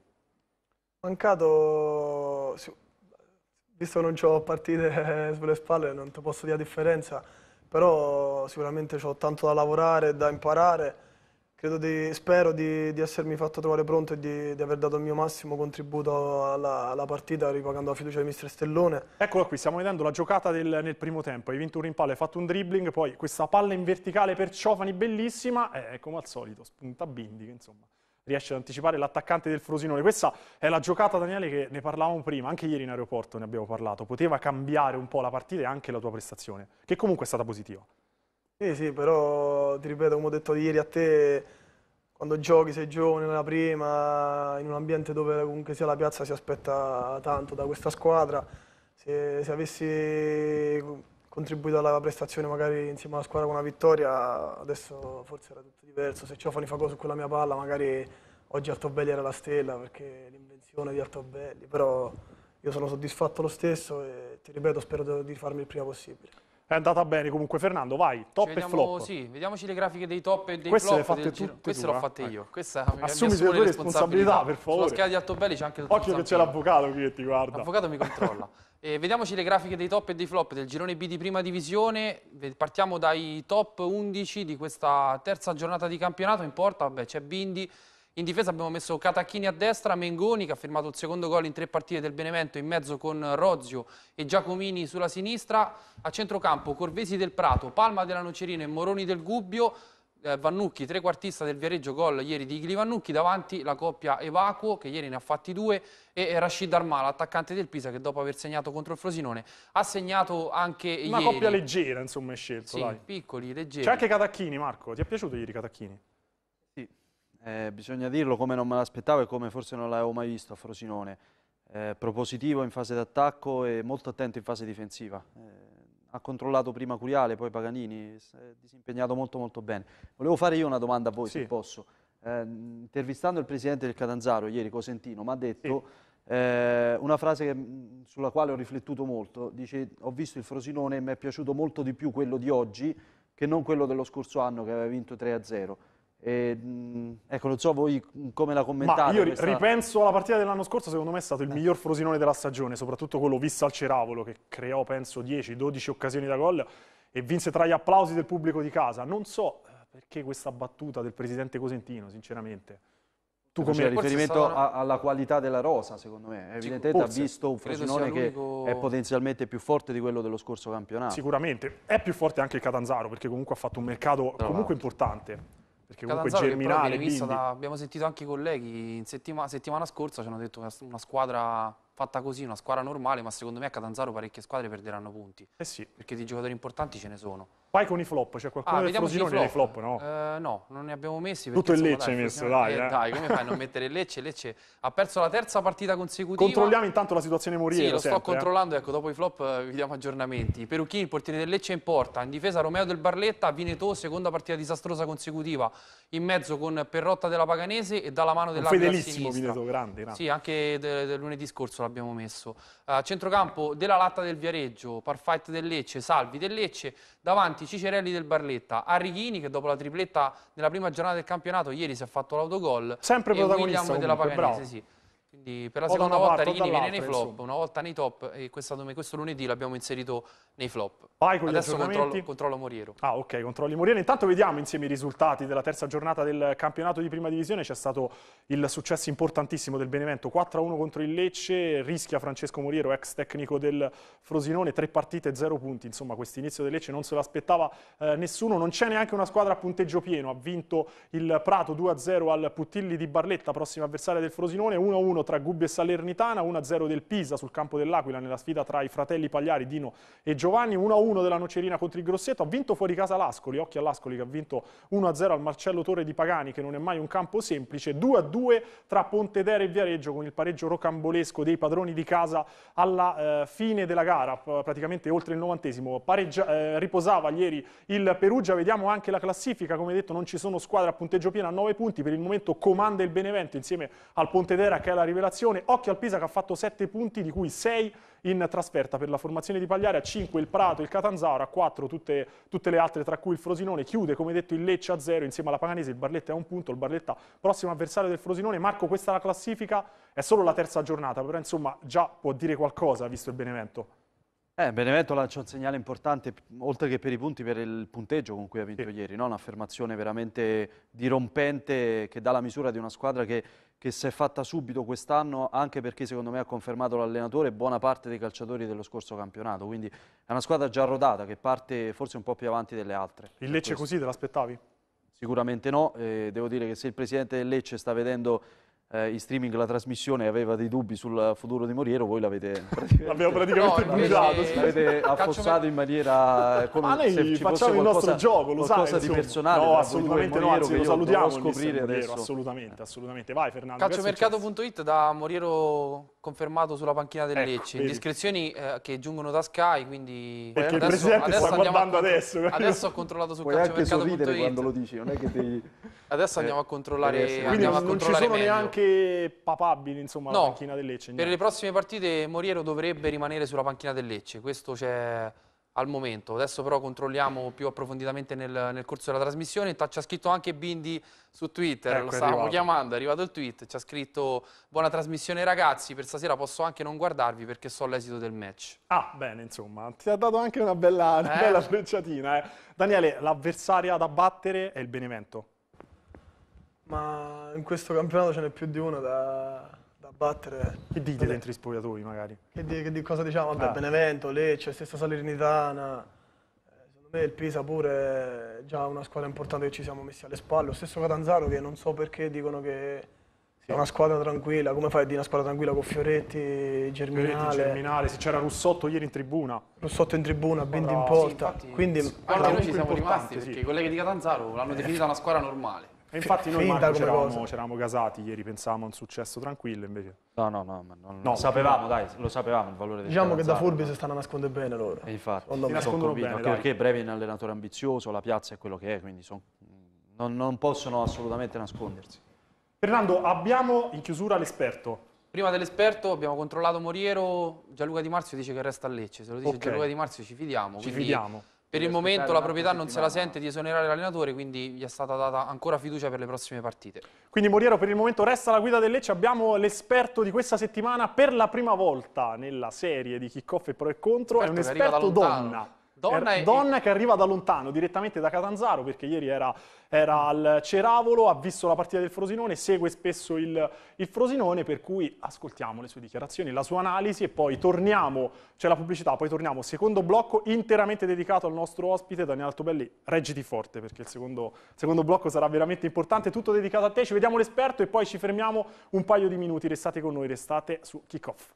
Mancato, visto che non ho partite sulle spalle, non ti posso dire la differenza, però sicuramente ho tanto da lavorare, da imparare. Spero di essermi fatto trovare pronto e di aver dato il mio massimo contributo alla partita, ripagando la fiducia di mister Stellone. Eccola qui, stiamo vedendo la giocata nel primo tempo. Hai vinto un rimpallo, hai fatto un dribbling, poi questa palla in verticale per Ciofani bellissima, come al solito spunta Bindi, che insomma riesce ad anticipare l'attaccante del Frosinone. Questa è la giocata, Daniele, che ne parlavamo prima, anche ieri in aeroporto ne abbiamo parlato. Poteva cambiare un po' la partita e anche la tua prestazione, che comunque è stata positiva. Sì, però ti ripeto, come ho detto ieri a te, quando giochi, sei giovane nella prima, in un ambiente dove comunque sia la piazza si aspetta tanto da questa squadra, se avessi contribuito alla prestazione magari insieme alla squadra con una vittoria, adesso forse era tutto diverso. Se Ciofani fa gol su quella mia palla, magari oggi Altobelli era la stella, perché l'invenzione di Altobelli, però io sono soddisfatto lo stesso e ti ripeto, spero di farmi il prima possibile. È andata bene comunque. Fernando, vai, top e flop. Sì, vediamoci le grafiche dei top e dei queste flop. le fatte tutte queste tu, l'ho fatte io. Questa assumi le tue responsabilità, per favore. Sulla scheda di Altobelli c'è anche il occhio che c'è l'avvocato qui che ti guarda. L'avvocato mi controlla. Vediamoci le grafiche dei top e dei flop del girone B di prima divisione. Partiamo dai top 11 di questa terza giornata di campionato. In porta c'è Bindi In difesa abbiamo messo Catacchini a destra, Mengoni che ha firmato il secondo gol in 3 partite del Benevento, in mezzo con Rozio e Giacomini sulla sinistra. A centrocampo Corvesi del Prato, Palma della Nocerina e Moroni del Gubbio. Vannucchi, trequartista del Viareggio, gol ieri di Igli Vannucchi. Davanti la coppia Evacuo, che ieri ne ha fatti 2, e Rashid Armala, attaccante del Pisa, che dopo aver segnato contro il Frosinone ha segnato anche ieri. Una coppia leggera, insomma, è scelto, sì, dai. Piccoli, leggeri. C'è anche Catacchini, Marco. Ti è piaciuto ieri Catacchini? Sì, bisogna dirlo, come non me l'aspettavo e come forse non l'avevo mai visto a Frosinone. Propositivo in fase d'attacco e molto attento in fase difensiva. Ha controllato prima Curiale, poi Paganini, si è disimpegnato molto molto bene. Volevo fare io una domanda a voi, se posso. Intervistando il presidente del Catanzaro ieri, Cosentino, mi ha detto una frase sulla quale ho riflettuto molto. Dice: ho visto il Frosinone e mi è piaciuto molto di più quello di oggi che non quello dello scorso anno che aveva vinto 3-0. Ecco, non so voi come la commentate. Ma io ripenso alla partita dell'anno scorso, secondo me è stato il miglior Frosinone della stagione, soprattutto quello visto al Ceravolo, che creò penso 10-12 occasioni da gol e vinse tra gli applausi del pubblico di casa. Non so perché questa battuta del presidente Cosentino, sinceramente. Tu come riferimento alla qualità della rosa, secondo me. Evidentemente ha visto un Frosinone che è potenzialmente più forte di quello dello scorso campionato. Sicuramente. È più forte anche il Catanzaro, perché comunque ha fatto un mercato comunque importante. Perché comunque Catanzaro, Germinale, abbiamo sentito anche i colleghi in settimana scorsa, ci hanno detto che una squadra fatta così, una squadra normale, ma secondo me a Catanzaro parecchie squadre perderanno punti. Sì. Perché di giocatori importanti ce ne sono. Vai con i flop, c'è qualcuno del Frosinone nei flop, no? No, non ne abbiamo messi. Tutto il Lecce hai messo, dai. Dai, come fai a non mettere il Lecce? Il Lecce ha perso la terza partita consecutiva. Controlliamo intanto la situazione Moriero. Sì, lo sto controllando, ecco, dopo i flop vi diamo aggiornamenti. Perucchini, il portiere del Lecce in porta, in difesa Romeo del Barletta, Vinetò, seconda partita disastrosa consecutiva, in mezzo con Perrotta della Paganese e dalla mano dell'Aquila a sinistra. Fedelissimo Vinetò, grande. Sì, anche del lunedì scorso l'abbiamo messo. Centrocampo della Latta del Viareggio, Parfight del Lecce, Salvi del Lecce, davanti Cicerelli del Barletta, Arrighini che dopo la tripletta nella prima giornata del campionato ieri si è fatto l'autogol, sempre e protagonista William della Paganese, bravo. sì. Quindi per la seconda volta Arrighini viene nei flop, una volta nei top, e questo lunedì l'abbiamo inserito nei flop. Vai con gli adesso aggiornamenti. controllo Moriero. Ah, ok, controlli Moriero. Intanto vediamo insieme i risultati della terza giornata del campionato di prima divisione. C'è stato il successo importantissimo del Benevento, 4-1 contro il Lecce, rischia Francesco Moriero, ex tecnico del Frosinone, 3 partite, 0 punti. Insomma, questo inizio del Lecce non se lo aspettava nessuno, non c'è neanche una squadra a punteggio pieno. Ha vinto il Prato 2-0 al Puttilli di Barletta, prossima avversaria del Frosinone, 1-1 tra Gubbio e Salernitana, 1-0 del Pisa sul campo dell'Aquila nella sfida tra i fratelli Pagliari, Dino e Giovanni, 1-1 della Nocerina contro il Grosseto. Ha vinto fuori casa l'Ascoli, occhio all'Ascoli che ha vinto 1-0 al Marcello Torre di Pagani, che non è mai un campo semplice, 2-2 tra Pontedera e Viareggio, con il pareggio rocambolesco dei padroni di casa alla fine della gara, praticamente oltre il 90esimo. Riposava ieri il Perugia. Vediamo anche la classifica, come detto non ci sono squadre a punteggio pieno a 9 punti, per il momento comanda il Benevento insieme al Pontedera, che è la rivelazione. Occhio al Pisa che ha fatto 7 punti, di cui 6 in trasferta per la formazione di Pagliari, a 5 il Prato, il Catanzaro, a 4 tutte le altre, tra cui il Frosinone. Chiude, come detto, il Lecce a 0 insieme alla Paganese, il Barletta è a 1 punto, il Barletta prossimo avversario del Frosinone. Marco, questa è la classifica, è solo la terza giornata, però insomma già può dire qualcosa visto il Benevento. Benevento lancia un segnale importante, oltre che per i punti, per il punteggio con cui ha vinto ieri, no? Un'affermazione veramente dirompente che dà la misura di una squadra che si è fatta subito quest'anno, anche perché secondo me ha confermato l'allenatore e buona parte dei calciatori dello scorso campionato, quindi è una squadra già rodata che parte forse un po' più avanti delle altre. Il Lecce così te l'aspettavi? Sicuramente no, devo dire che se il presidente del Lecce sta vedendo in streaming la trasmissione e aveva dei dubbi sul futuro di Moriero, voi l'avete praticamente bruciato. L'avete affossato in maniera ma noi facciamo il nostro gioco, lo sai, qualcosa di personale. No, assolutamente no, anzi, lo salutiamo, scoprire Moriero, adesso. assolutamente. Vai Fernando. Calciomercato.it da Moriero confermato sulla panchina del Lecce. Indiscrezioni che giungono da Sky, quindi perché il presidente sta guardando adesso. Adesso ho controllato su calciomercato.it quando lo dici, non è che devi... Adesso andiamo a controllare. Quindi non ci sono meglio. Neanche papabili, insomma, la panchina del Lecce. Per le prossime partite Moriero dovrebbe rimanere sulla panchina del Lecce, questo c'è al momento. Adesso però controlliamo più approfonditamente nel corso della trasmissione. Ci ha scritto anche Bindi su Twitter, lo stavamo chiamando, è arrivato il tweet, ci ha scritto: buona trasmissione ragazzi, per stasera posso anche non guardarvi perché so l'esito del match. Ah, bene, insomma, ti ha dato anche una bella frecciatina. Daniele, l'avversaria da battere è il Benevento. Ma in questo campionato ce n'è più di uno da battere. Che dite dentro i spogliatoi magari? Cosa diciamo? Vabbè, Benevento, Lecce, stessa Salernitana. Secondo me il Pisa pure è già una squadra importante che ci siamo messi alle spalle. Lo stesso Catanzaro, che non so perché dicono che sia una squadra tranquilla. Come fai a dire una squadra tranquilla con Fioretti, Germinale? Se c'era Russotto ieri in tribuna. Russotto in tribuna, Bindi in porta. Sì, quindi anche noi ci siamo rimasti sì. perché i colleghi di Catanzaro l'hanno definita una squadra normale. E infatti noi finta Marco come c'eravamo gasati ieri, pensavamo a un successo tranquillo, invece. No, lo sapevamo, dai, lo sapevamo il valore del diciamo che da Catanzaro. furbi si stanno a nascondere bene loro. E infatti, Secondo me. sono convinto, bene, anche dai. perché Brevi è un allenatore ambizioso, la piazza è quello che è, quindi non possono assolutamente nascondersi. Fernando, abbiamo in chiusura l'esperto. Prima dell'esperto abbiamo controllato Moriero, Gianluca Di Marzio dice che resta a Lecce, se lo dice Ok. Gianluca Di Marzio ci fidiamo. Ci quindi fidiamo. Per il Deve momento aspettare la proprietà non se la settimana. sente di esonerare l'allenatore, quindi gli è stata data ancora fiducia per le prossime partite. Quindi Moriero per il momento resta alla guida del Lecce. Abbiamo l'esperto di questa settimana per la prima volta nella serie di Kick-Off e Pro e Contro. È un Esperto che arriva esperto da lontano. donna. Donna che arriva da lontano, direttamente da Catanzaro, perché ieri era al Ceravolo, ha visto la partita del Frosinone, segue spesso il Frosinone, per cui ascoltiamo le sue dichiarazioni, la sua analisi e poi torniamo, c'è la pubblicità, poi torniamo, secondo blocco interamente dedicato al nostro ospite Daniele Altobelli. Reggiti forte perché il secondo blocco sarà veramente importante, tutto dedicato a te. Ci vediamo l'esperto e poi ci fermiamo un paio di minuti, restate con noi, restate su Kick-Off.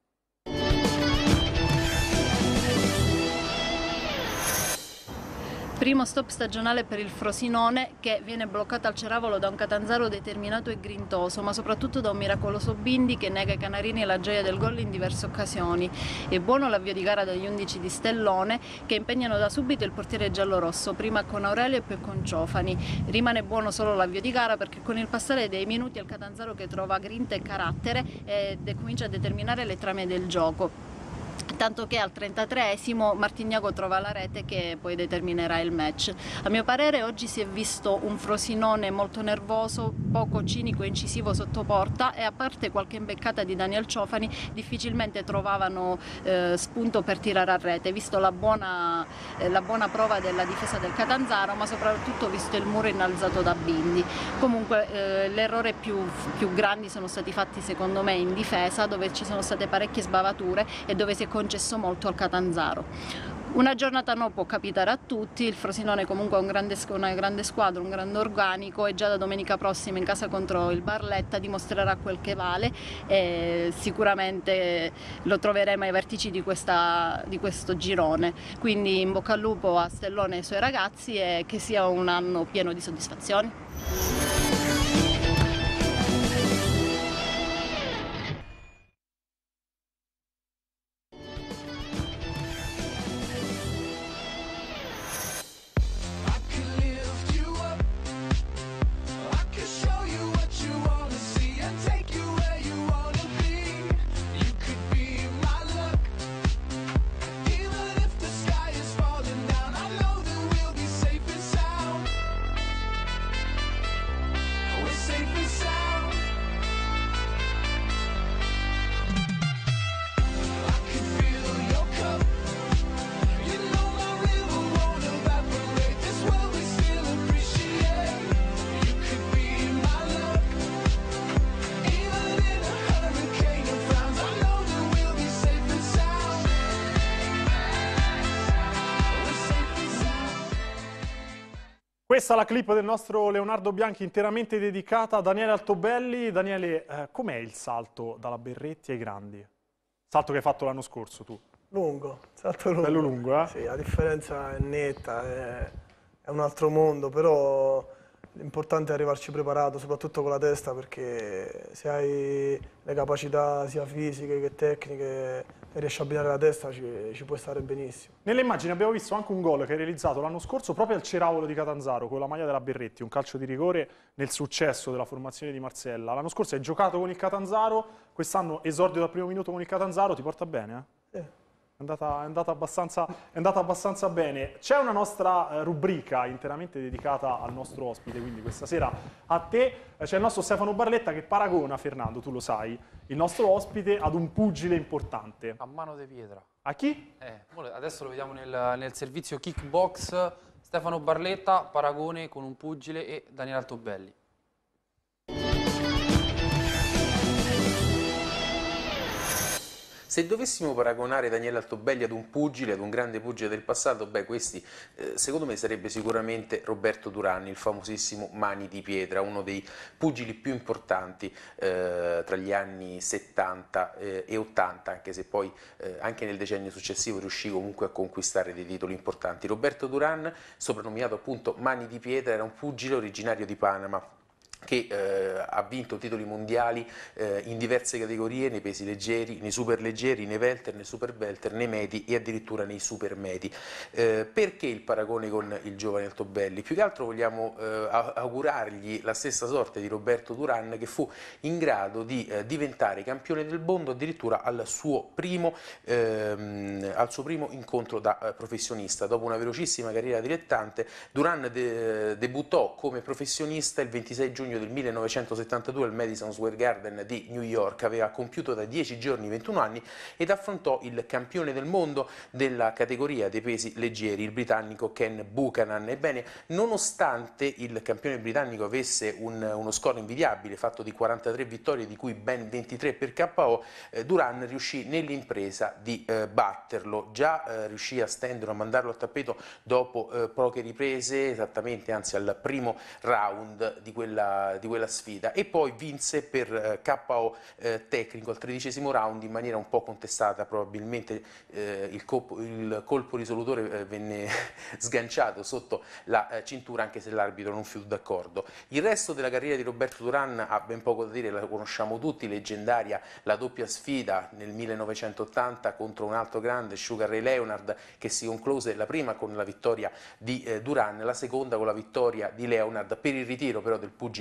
Primo stop stagionale per il Frosinone, che viene bloccato al Ceravolo da un Catanzaro determinato e grintoso, ma soprattutto da un miracoloso Bindi che nega ai canarini la gioia del gol in diverse occasioni. È buono l'avvio di gara dagli 11 di Stellone, che impegnano da subito il portiere giallorosso, prima con Aurelio e poi con Ciofani. Rimane buono solo l'avvio di gara perché con il passare dei minuti è il Catanzaro che trova grinta e carattere e comincia a determinare le trame del gioco. Tanto che al 33esimo Martignago trova la rete che poi determinerà il match. A mio parere oggi si è visto un Frosinone molto nervoso, poco cinico e incisivo sotto porta, e a parte qualche imbeccata di Daniel Ciofani difficilmente trovavano spunto per tirare a rete, visto la buona prova della difesa del Catanzaro, ma soprattutto visto il muro innalzato da Bindi. Comunque l'errore più grandi sono stati fatti secondo me in difesa, dove ci sono state parecchie sbavature e dove si è concesso molto al Catanzaro. Una giornata no può capitare a tutti, il Frosinone comunque ha una grande squadra, un grande organico, e già da domenica prossima in casa contro il Barletta dimostrerà quel che vale e sicuramente lo troveremo ai vertici di questo girone. Quindi in bocca al lupo a Stellone e ai suoi ragazzi e che sia un anno pieno di soddisfazioni. Questa è la clip del nostro Leonardo Bianchi interamente dedicata a Daniele Altobelli. Daniele, com'è il salto dalla Berretti ai grandi? Salto che hai fatto l'anno scorso tu. Lungo, salto lungo. Bello lungo, eh? Sì, la differenza è netta, è un altro mondo, però l'importante è arrivarci preparato, soprattutto con la testa, perché se hai le capacità sia fisiche che tecniche e riesci a abbinare la testa ci puoi stare benissimo. Nelle immagini abbiamo visto anche un gol che hai realizzato l'anno scorso proprio al Ceravolo di Catanzaro con la maglia della Berretti, un calcio di rigore nel successo della formazione di Marcella. L'anno scorso hai giocato con il Catanzaro, quest'anno esordio dal primo minuto con il Catanzaro, ti porta bene? Sì. È andata abbastanza bene. C'è una nostra rubrica interamente dedicata al nostro ospite, quindi questa sera a te c'è il nostro Stefano Barletta che paragona, Fernando, tu lo sai, il nostro ospite ad un pugile importante. A mano di pietra. A chi? Adesso lo vediamo nel servizio Kickbox. Stefano Barletta, paragone con un pugile e Daniele Altobelli. Se dovessimo paragonare Daniele Altobelli ad un pugile, ad un grande pugile del passato, beh, questi secondo me sarebbe sicuramente Roberto Duran, il famosissimo Mani di Pietra, uno dei pugili più importanti tra gli anni 70 e 80, anche se poi anche nel decennio successivo riuscì comunque a conquistare dei titoli importanti. Roberto Duran, soprannominato appunto Mani di Pietra, era un pugile originario di Panama, che ha vinto titoli mondiali in diverse categorie, nei pesi leggeri, nei superleggeri, nei welter, nei super welter, nei medi e addirittura nei super medi. Perché il paragone con il giovane Altobelli? Più che altro vogliamo augurargli la stessa sorte di Roberto Duran, che fu in grado di diventare campione del mondo addirittura al suo primo incontro da professionista. Dopo una velocissima carriera dilettante, Duran debuttò come professionista il 26 giugno del 1972 al Madison Square Garden di New York. Aveva compiuto da 10 giorni 21 anni ed affrontò il campione del mondo della categoria dei pesi leggeri, il britannico Ken Buchanan. Ebbene, nonostante il campione britannico avesse uno score invidiabile fatto di 43 vittorie, di cui ben 23 per KO, Duran riuscì nell'impresa di batterlo. Già riuscì a stenderlo, a mandarlo al tappeto dopo poche riprese, esattamente, anzi al primo round di quella sfida, e poi vinse per KO tecnico al 13° round in maniera un po' contestata. Probabilmente il colpo risolutore venne sganciato sotto la cintura, anche se l'arbitro non fu d'accordo. Il resto della carriera di Roberto Duran ha ben poco da dire, la conosciamo tutti, leggendaria la doppia sfida nel 1980 contro un altro grande, Sugar Ray Leonard, che si concluse la prima con la vittoria di Duran, la seconda con la vittoria di Leonard, per il ritiro però del pugile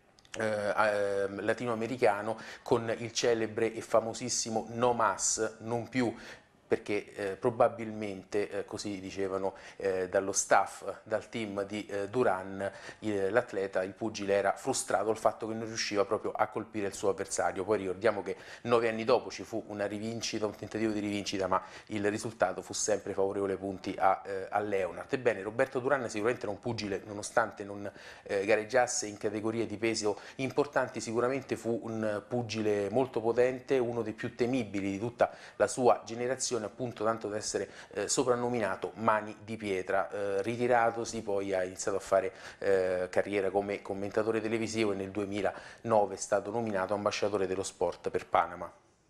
latinoamericano, con il celebre e famosissimo no más, non più, perché probabilmente, così dicevano dallo staff, dal team di Duran, l'atleta, il pugile, era frustrato dal fatto che non riusciva proprio a colpire il suo avversario. Poi ricordiamo che 9 anni dopo ci fu una rivincita, un tentativo di rivincita, ma il risultato fu sempre favorevole punti a Leonard. Ebbene, Roberto Duran sicuramente era un pugile, nonostante non gareggiasse in categorie di peso importanti, sicuramente fu un pugile molto potente, uno dei più temibili di tutta la sua generazione, appunto tanto da essere soprannominato Mani di Pietra. Ritiratosi poi ha iniziato a fare carriera come commentatore televisivo e nel 2009 è stato nominato ambasciatore dello sport per Panama.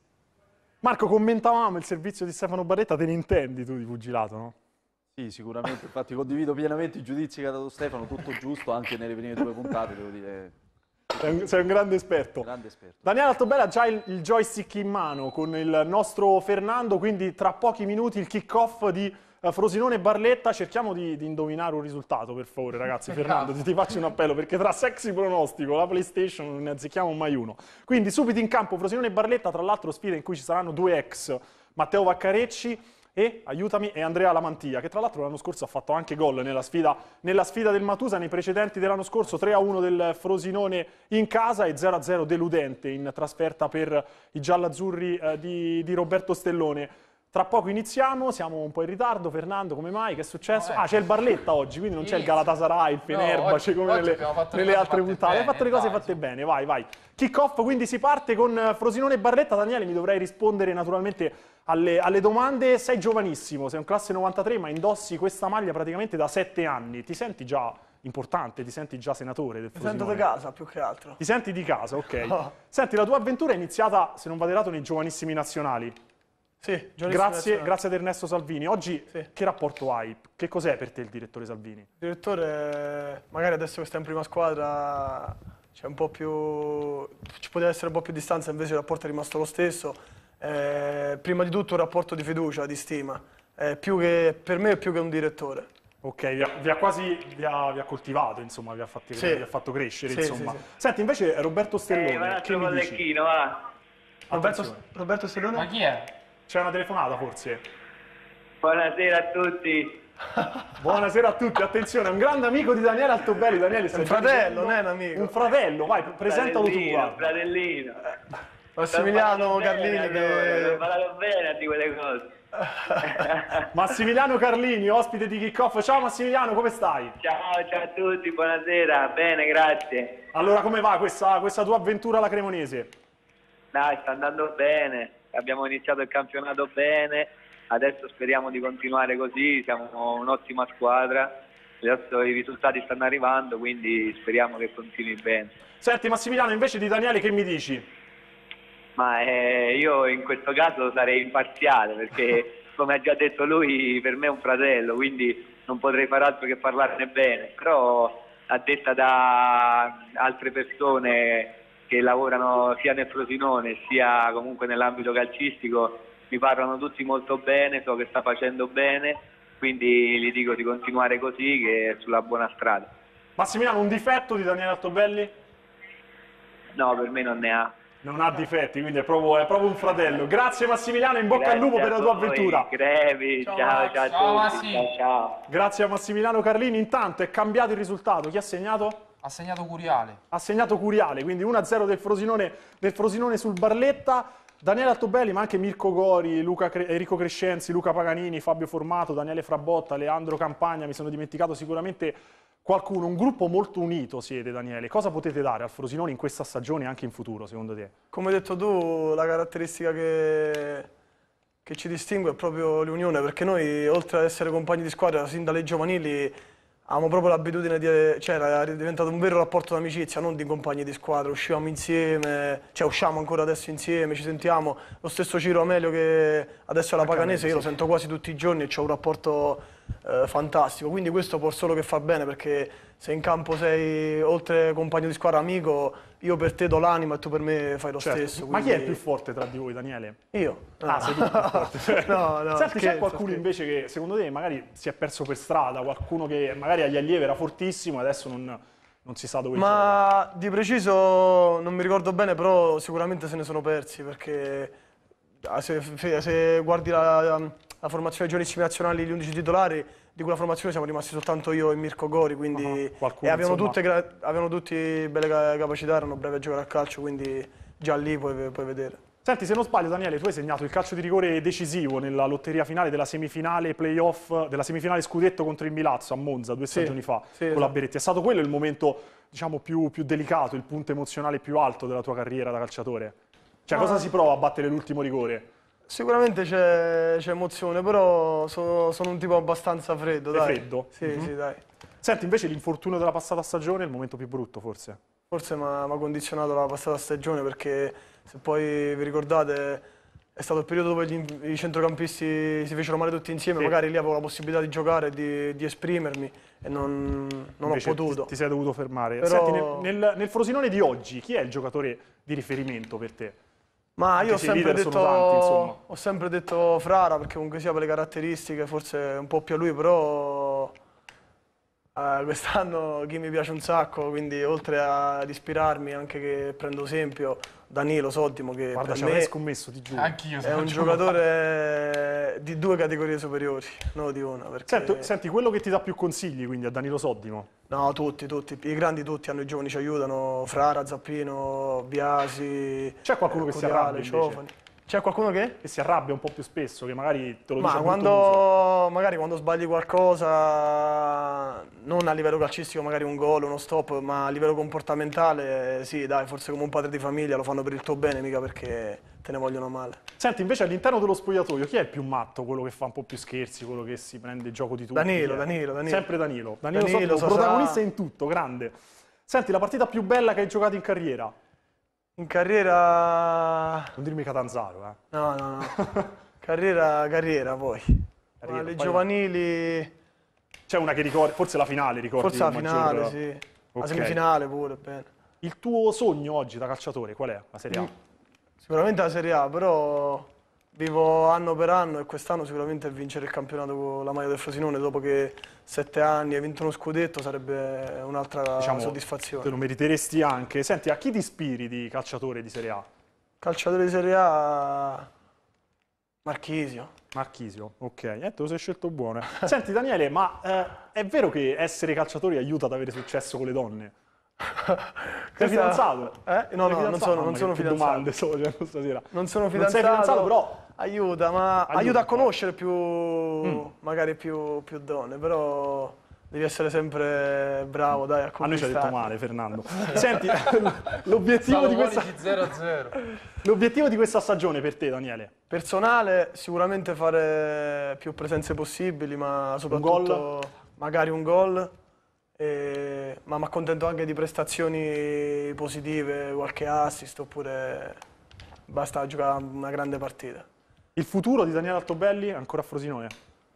Marco, commentavamo il servizio di Stefano Barletta, te ne intendi tu di pugilato, no? Sì, sicuramente, infatti condivido pienamente i giudizi che ha dato Stefano, tutto giusto, anche nelle prime 2 puntate, devo dire. Sei un grande esperto. Daniele Altobelli ha già il joystick in mano con il nostro Fernando, quindi tra pochi minuti il kick-off di Frosinone e Barletta. Cerchiamo di indovinare un risultato, per favore, ragazzi. Fernando, ti faccio un appello, perché tra sexy pronostico, la PlayStation, non ne azzecchiamo mai uno. Quindi subito in campo Frosinone e Barletta, tra l'altro sfida in cui ci saranno 2 ex, Matteo Vaccarecci e, aiutami, e Andrea Lamantia, che tra l'altro l'anno scorso ha fatto anche gol nella sfida del Matusa. Nei precedenti dell'anno scorso 3-1 del Frosinone in casa e 0-0 deludente in trasferta per i giallazzurri di Roberto Stellone. Tra poco iniziamo, siamo un po' in ritardo. Fernando, come mai? Che è successo? Ah, c'è il Barletta oggi, quindi non c'è il Galatasaray, il Fenerbahce, come nelle altre puntate. Hai fatto le cose fatte bene, vai. Kick-off, quindi si parte con Frosinone e Barletta. Daniele, mi dovrai rispondere naturalmente alle domande. Sei giovanissimo, sei un classe 93, ma indossi questa maglia praticamente da 7 anni. Ti senti già importante? Ti senti già senatore del Frosinone? Mi sento di casa, più che altro. Ti senti di casa, ok. No. Senti, la tua avventura è iniziata, se non vado errato, nei giovanissimi nazionali. Sì, grazie ad Ernesto Salvini. Oggi che rapporto hai? Che cos'è per te il direttore Salvini? Il direttore, magari adesso che sta in prima squadra, c'è un po' più, ci poteva essere un po' più distanza, invece il rapporto è rimasto lo stesso. Prima di tutto un rapporto di fiducia, di stima, per me è più che un direttore. Ok, vi ha coltivato, insomma, vi ha fatto crescere, insomma. Sì. Senti, invece Roberto Stellone, che mi dici? Va. Roberto Stellone? Ma chi è? C'è una telefonata, forse? Buonasera a tutti. Buonasera a tutti, attenzione, è un grande amico di Daniele Altobelli. Daniele, un fratello, non è un amico. Un fratello, vai, presentalo tu. Un fratellino. Massimiliano Carlini. Ho parlato bene di quelle cose. Massimiliano Carlini, ospite di Kick-Off. Ciao Massimiliano, come stai? Ciao a tutti, buonasera, bene, grazie. Allora, come va questa tua avventura alla Cremonese? Dai, sta andando bene, abbiamo iniziato il campionato bene, adesso speriamo di continuare così, siamo un'ottima squadra, adesso i risultati stanno arrivando, quindi speriamo che continui bene. Senti Massimiliano, invece di Daniele che mi dici? Ma io in questo caso sarei imparziale perché, come ha già detto lui, per me è un fratello, quindi non potrei far altro che parlarne bene, però a detta da altre persone che lavorano sia nel Frosinone sia comunque nell'ambito calcistico mi parlano tutti molto bene, so che sta facendo bene, quindi gli dico di continuare così, che è sulla buona strada. Massimiliano, un difetto di Daniele Altobelli? No, per me non ne ha. Non ha difetti, quindi è proprio un fratello. Grazie Massimiliano, in bocca al lupo per la tua avventura. Grevi, ciao a tutti, ciao. Grazie a Massimiliano Carlini. Intanto è cambiato il risultato, chi ha segnato? Ha segnato Curiale. Ha segnato Curiale, quindi 1-0 del Frosinone sul Barletta. Daniele Altobelli, ma anche Mirko Gori, Enrico Crescenzi, Luca Paganini, Fabio Formato, Daniele Frabotta, Leandro Campagna, mi sono dimenticato sicuramente qualcuno. Un gruppo molto unito siete, Daniele. Cosa potete dare al Frosinone in questa stagione e anche in futuro, secondo te? Come hai detto tu, la caratteristica che ci distingue è proprio l'unione, perché noi, oltre ad essere compagni di squadra sin dalle giovanili, avevamo proprio l'abitudine cioè era diventato un vero rapporto d'amicizia, non di compagni di squadra, uscivamo insieme, cioè usciamo ancora adesso insieme, ci sentiamo. Lo stesso Ciro Amelio che adesso è alla Paganese, io lo sento quasi tutti i giorni e c'ho un rapporto fantastico, quindi questo può solo che fa bene, perché se in campo sei oltre compagno di squadra amico, io per te do l'anima e tu per me fai lo stesso. Ma chi è il più forte tra di voi, Daniele? Io. Ah, sei tu il più forte. No, Senti, c'è qualcuno invece che secondo te magari si è perso per strada, qualcuno che magari agli allievi era fortissimo e adesso non si sa dove Ma di preciso non mi ricordo bene, però sicuramente se ne sono persi, perché se guardi la formazione giovanissimi nazionali, gli 11 titolari, di quella formazione siamo rimasti soltanto io e Mirko Gori, quindi avevano tutti belle capacità, erano bravi a giocare a calcio, quindi già lì puoi vedere. Senti, se non sbaglio Daniele, tu hai segnato il calcio di rigore decisivo nella lotteria finale della semifinale playoff, della semifinale scudetto contro il Milazzo a Monza 2 stagioni fa, con la Beretti. È stato quello il momento, diciamo, più delicato, il punto emozionale più alto della tua carriera da calciatore? Cioè, cosa si prova a battere l'ultimo rigore? Sicuramente c'è emozione, però sono un tipo abbastanza freddo, dai. Freddo? Sì, dai. Senti, invece l'infortunio della passata stagione è il momento più brutto, forse? Forse mi ha condizionato la passata stagione, perché se poi vi ricordate è stato il periodo dove i centrocampisti si fecero male tutti insieme, magari lì avevo la possibilità di giocare e di esprimermi e non ho potuto. Ti sei dovuto fermare. Però... Senti, nel Frosinone di oggi, chi è il giocatore di riferimento per te? Ma io ho tanti, sempre detto Frara, perché comunque sia per le caratteristiche, forse un po' più a lui, però quest'anno chi mi piace un sacco, quindi oltre ad ispirarmi, anche che prendo esempio, Danilo Soddimo, che guarda, per ci me avrei scommesso, ti giuro. Anch'io è un giocatore di 2 categorie superiori, non di una. Perché... Senti, quello che ti dà più consigli quindi a Danilo Soddimo? No, tutti, i grandi tutti hanno, i giovani ci aiutano, Frara, Zappino, Biasi. C'è qualcuno che si arrabbia Ciofani. C'è qualcuno che si arrabbia un po' più spesso, che magari te lo dice magari quando sbagli qualcosa, non a livello calcistico, magari un gol, uno stop, ma a livello comportamentale, sì, dai, forse come un padre di famiglia lo fanno per il tuo bene, mica perché te ne vogliono male. Senti, invece all'interno dello spogliatoio, chi è il più matto, quello che fa un po' più scherzi, quello che si prende il gioco di tutti? Danilo. Sempre Danilo Soddimo, protagonista in tutto, grande. Senti, la partita più bella che hai giocato in carriera? In carriera... Non dirmi Catanzaro, eh? No. carriera poi. Ma le giovanili... C'è una che ricordi, forse la finale ricordi? Forse la finale, sì. Okay. La semifinale pure, bene. Il tuo sogno oggi da calciatore qual è? La Serie A? Sicuramente la Serie A, però vivo anno per anno e quest'anno sicuramente vincere il campionato con la maglia del Frosinone dopo che 7 anni hai vinto uno scudetto sarebbe un'altra soddisfazione. Te lo meriteresti anche. Senti, a chi ti ispiri di calciatore di Serie A? Calciatore di Serie A... Marchisio, ok. Te lo sei scelto buono. Senti Daniele, ma è vero che essere calciatori aiuta ad avere successo con le donne? Sei fidanzato? No, non sono fidanzato. Domande sto facendo stasera. Non sono fidanzato. Non sei fidanzato, però... Aiuta a conoscere magari più donne, però devi essere sempre bravo, dai, a A noi ci ha detto conquistare. male Fernando. Senti, l'obiettivo di questa stagione per te, Daniele? Personale, sicuramente fare più presenze possibili, ma soprattutto magari un gol. Ma mi accontento anche di prestazioni positive, qualche assist, oppure basta giocare una grande partita. Il futuro di Daniele Altobelli è ancora a Frosinone?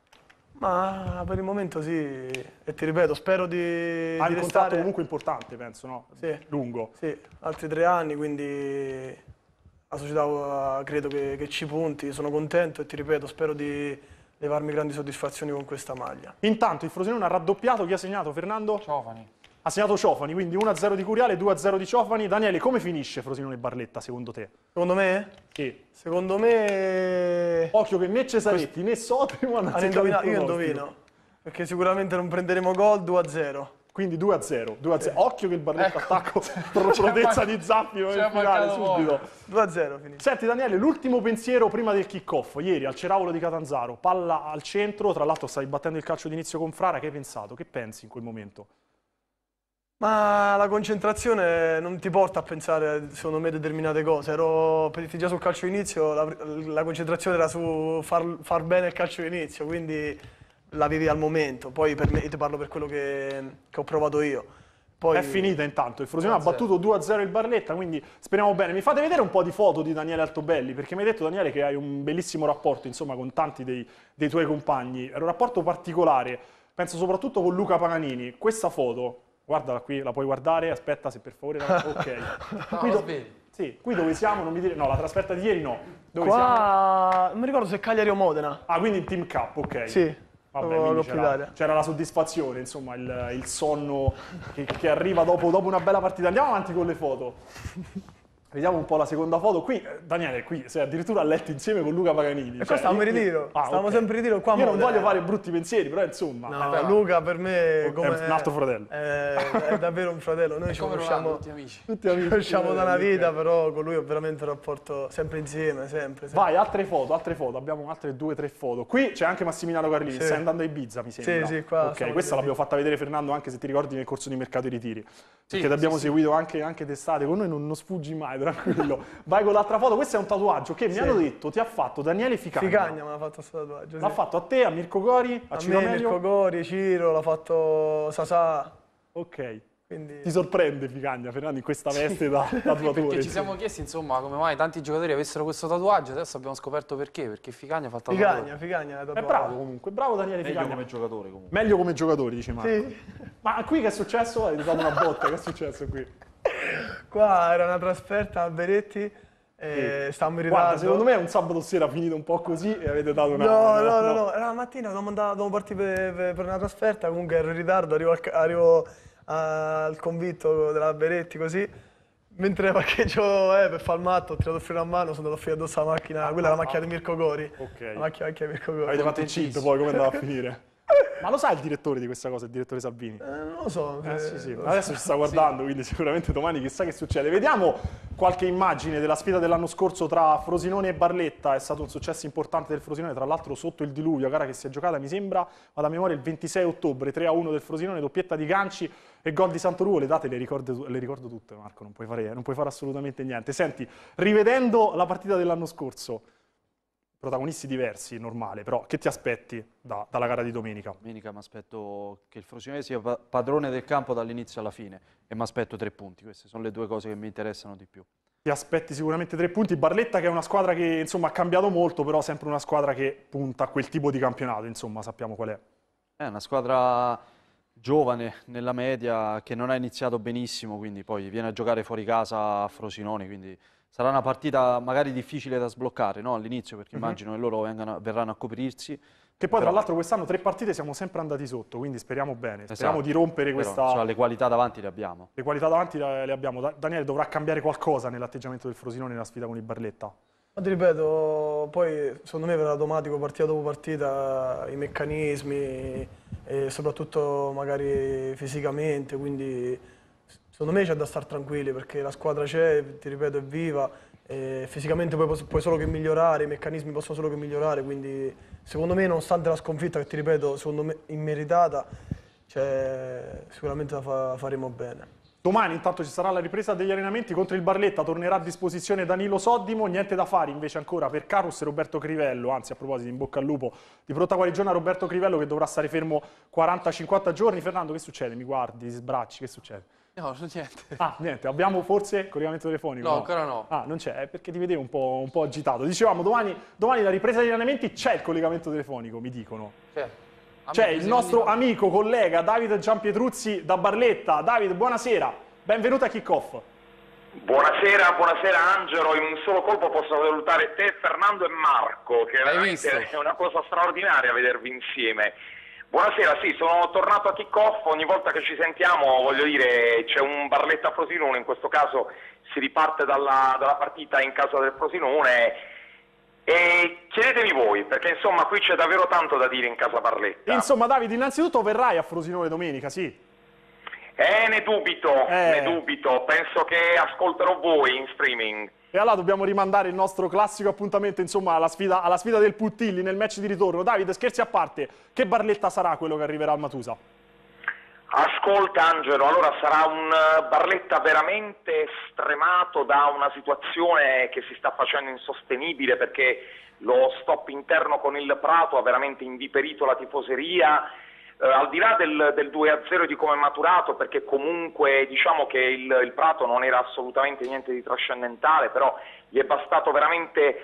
Ma per il momento sì, e ti ripeto, spero di Hai un contratto restare... comunque importante, penso, no? Sì. Lungo. Sì, altri 3 anni, quindi la società credo che ci punti, sono contento e ti ripeto, spero di levarmi grandi soddisfazioni con questa maglia. Intanto il Frosinone ha raddoppiato, chi ha segnato? Fernando? Ciofani. Ha segnato Ciofani, quindi 1-0 di Curiale, 2-0 di Ciofani. Daniele, come finisce Frosinone-Barletta secondo te? Secondo me? Sì. Secondo me... Occhio che né Cesaretti né Sotriman hanno Io indovino, perché sicuramente non prenderemo gol 2-0. Quindi 2-0. Occhio che il Barletta attacco prodezza di Zappino nel finale subito. 2-0 finisce. Senti Daniele, l'ultimo pensiero prima del kick-off. Ieri al Ceravolo di Catanzaro, palla al centro, tra l'altro stavi battendo il calcio d'inizio con Frara, che hai pensato? Che pensi in quel momento? Ma la concentrazione non ti porta a pensare, secondo me, determinate cose. Ero già sul calcio d'inizio, la concentrazione era su far bene il calcio d'inizio, quindi la vivi al momento. Poi per me, io ti parlo per quello che ho provato io. Poi... È finita intanto, il Frosinone ha battuto 2-0 il Barletta, quindi speriamo bene. Mi fate vedere un po' di foto di Daniele Altobelli, perché mi hai detto Daniele che hai un bellissimo rapporto, insomma, con tanti dei tuoi compagni. Era un rapporto particolare, penso soprattutto con Luca Paganini. Questa foto... Guardala qui, la puoi guardare, aspetta se per favore... Ok. Qui dove siamo, non mi dire... No, la trasferta di ieri no. Dove siamo? Non mi ricordo se Cagliari o Modena. Ah, quindi in Team Cup, ok. Sì. Vabbè, c'era la soddisfazione, insomma, il sonno che arriva dopo una bella partita. Andiamo avanti con le foto. Vediamo un po' la seconda foto. Qui, Daniele, sei addirittura a letto insieme con Luca Paganini. E qua stavamo in ritiro. Stavamo sempre in ritiro qua. Io non voglio fare brutti pensieri, però insomma. No, Luca per me è un altro fratello. È davvero un fratello. Noi ci conosciamo tutti amici. Conosciamo da una vita, però con lui ho veramente un rapporto sempre insieme, sempre. Vai, altre foto. Abbiamo altre 2 o 3 foto. Qui c'è anche Massimiliano Carlini, Sì. stai andando a Ibiza, mi sembra. Sì, qua. Ok, questa l'abbiamo fatta vedere Fernando, anche se ti ricordi nel corso di mercato e ritiri. Perché ti abbiamo sì. seguito anche d'estate, con noi non sfuggi mai, tranquillo. Vai con l'altra foto, questo è un tatuaggio che mi hanno detto ti ha fatto Daniele Ficagna. Ficagna mi ha fatto questo tatuaggio. L'ha fatto a te, a Mirko Gori, a Ciro me, Mirko Gori, Ciro, l'ha fatto Sasà. Ok. Quindi... Ti sorprende Ficagna, Fernando, in questa veste da tatuatore? Perché ci siamo chiesti, insomma, come mai tanti giocatori avessero questo tatuaggio, adesso abbiamo scoperto perché Ficagna fa il tatuaggio. Ficagna è bravo comunque, bravo Daniele Ficagna. Meglio come giocatore comunque. Meglio come giocatore, dice Marco. Sì. Ma qui che è successo? Hai dato una botta, che è successo qui? Qua era una trasferta a Beretti, stavamo in ritardo. Guarda, secondo me è un sabato sera finito un po' così e avete dato una... No, era la mattina, dovevamo partire per una trasferta, comunque ero in ritardo, arrivo al convitto della Beretti così, mentre parcheggio per fare il matto, ho tirato il freno a mano, sono andato a finire addosso alla macchina, quella è la macchina di Mirko Gori. Ok. La macchina di Mirko Gori. Avete fatto il cheat poi, come andava a finire? Ma lo sa il direttore di questa cosa, il direttore Salvini? Non lo so. Sì. Adesso ci sta guardando, quindi sicuramente domani chissà che succede. Vediamo qualche immagine della sfida dell'anno scorso tra Frosinone e Barletta. È stato un successo importante del Frosinone, tra l'altro sotto il diluvio, gara che si è giocata, mi sembra, vado a memoria, il 26 ottobre, 3-1 del Frosinone, doppietta di Ganci e gol di Santoruo. Le date le ricordo tutte, Marco, non puoi fare assolutamente niente. Senti, rivedendo la partita dell'anno scorso, protagonisti diversi, normale, però che ti aspetti dalla gara di domenica? Domenica mi aspetto che il Frosinone sia padrone del campo dall'inizio alla fine e mi aspetto 3 punti, queste sono le 2 cose che mi interessano di più. Ti aspetti sicuramente 3 punti, Barletta che è una squadra che insomma ha cambiato molto, però sempre una squadra che punta a quel tipo di campionato, insomma sappiamo qual è. È una squadra giovane nella media che non ha iniziato benissimo, quindi poi viene a giocare fuori casa a Frosinone, quindi... Sarà una partita magari difficile da sbloccare, no? All'inizio, perché immagino che loro verranno a coprirsi. Che poi tra l'altro quest'anno 3 partite siamo sempre andati sotto, quindi speriamo bene, speriamo di rompere questa... Cioè, le qualità davanti le abbiamo. Le qualità davanti le abbiamo. Daniele, dovrà cambiare qualcosa nell'atteggiamento del Frosinone nella sfida con il Barletta? Ma ti ripeto, poi secondo me verrà automatico partita dopo partita i meccanismi e soprattutto magari fisicamente, quindi... Secondo me c'è da stare tranquilli perché la squadra c'è, ti ripeto, è viva, e fisicamente puoi solo che migliorare, i meccanismi possono solo che migliorare, quindi secondo me nonostante la sconfitta che ti ripeto, secondo me immeritata, sicuramente faremo bene. Domani intanto ci sarà la ripresa degli allenamenti contro il Barletta, tornerà a disposizione Danilo Soddimo, niente da fare invece ancora per Carus e Roberto Crivello, anzi a proposito in bocca al lupo, di pronta guarigione a Roberto Crivello che dovrà stare fermo 40-50 giorni. Fernando, che succede? Mi guardi, sbracci, che succede? No, niente. Ah, niente, abbiamo forse collegamento telefonico? No, ancora no. Ah, non c'è, perché ti vedevo un po' agitato. Dicevamo, domani la ripresa degli allenamenti, c'è il collegamento telefonico, mi dicono. C'è il nostro amico, collega Davide Giampietruzzi da Barletta. Davide, buonasera, benvenuto a Kickoff. Buonasera, buonasera Angelo, in un solo colpo posso salutare te, Fernando e Marco, che veramente è una cosa straordinaria vedervi insieme. Buonasera, sì, sono tornato a Kickoff, ogni volta che ci sentiamo, voglio dire, c'è un Barletta Frosinone, in questo caso si riparte dalla partita in casa del Frosinone. E chiedetemi voi, perché insomma qui c'è davvero tanto da dire in casa Barletta. Insomma Davide, innanzitutto verrai a Frosinone domenica, sì? Ne dubito, penso che ascolterò voi in streaming. E allora dobbiamo rimandare il nostro classico appuntamento, insomma, alla sfida del Puttilli nel match di ritorno. Davide, scherzi a parte, che Barletta sarà quello che arriverà al Matusa? Ascolta Angelo, allora sarà un Barletta veramente stremato da una situazione che si sta facendo insostenibile, perché lo stop interno con il Prato ha veramente inviperito la tifoseria, al di là del 2-0 di come è maturato, perché comunque diciamo che il Prato non era assolutamente niente di trascendentale, però gli è bastato veramente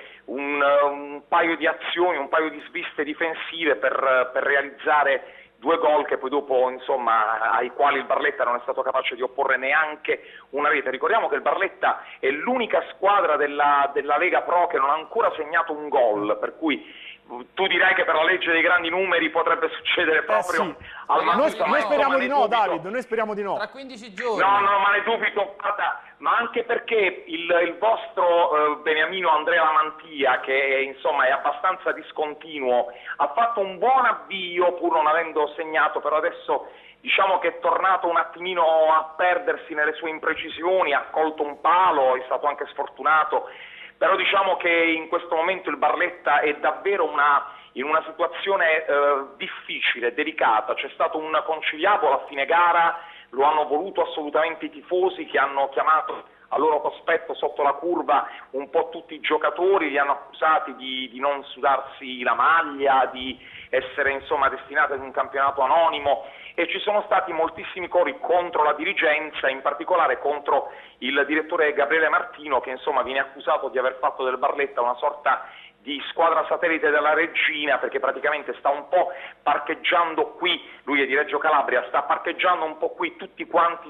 un paio di azioni, un paio di sviste difensive per realizzare 2 gol che poi dopo, insomma, ai quali il Barletta non è stato capace di opporre neanche una rete. Ricordiamo che il Barletta è l'unica squadra della Lega Pro che non ha ancora segnato un gol, per cui tu dirai che per la legge dei grandi numeri potrebbe succedere proprio al Matusa. Noi speriamo di no, Davide, noi speriamo di no. Tra 15 giorni. No, ma ne dubito, guarda, ma anche perché il vostro beniamino Andrea Lamantia, che insomma è abbastanza discontinuo, ha fatto un buon avvio pur non avendo segnato, però adesso diciamo che è tornato un attimino a perdersi nelle sue imprecisioni, ha colto un palo, è stato anche sfortunato. Però diciamo che in questo momento il Barletta è davvero in una situazione difficile, delicata. C'è stato un conciliabolo a fine gara, lo hanno voluto assolutamente i tifosi che hanno chiamato a loro cospetto sotto la curva un po' tutti i giocatori, li hanno accusati di non sudarsi la maglia, di essere insomma destinati ad un campionato anonimo, e ci sono stati moltissimi cori contro la dirigenza, in particolare contro il direttore Gabriele Martino, che insomma viene accusato di aver fatto del Barletta una sorta di squadra satellite della Regina, perché praticamente sta un po' parcheggiando qui, lui è di Reggio Calabria, sta parcheggiando un po' qui tutti quanti i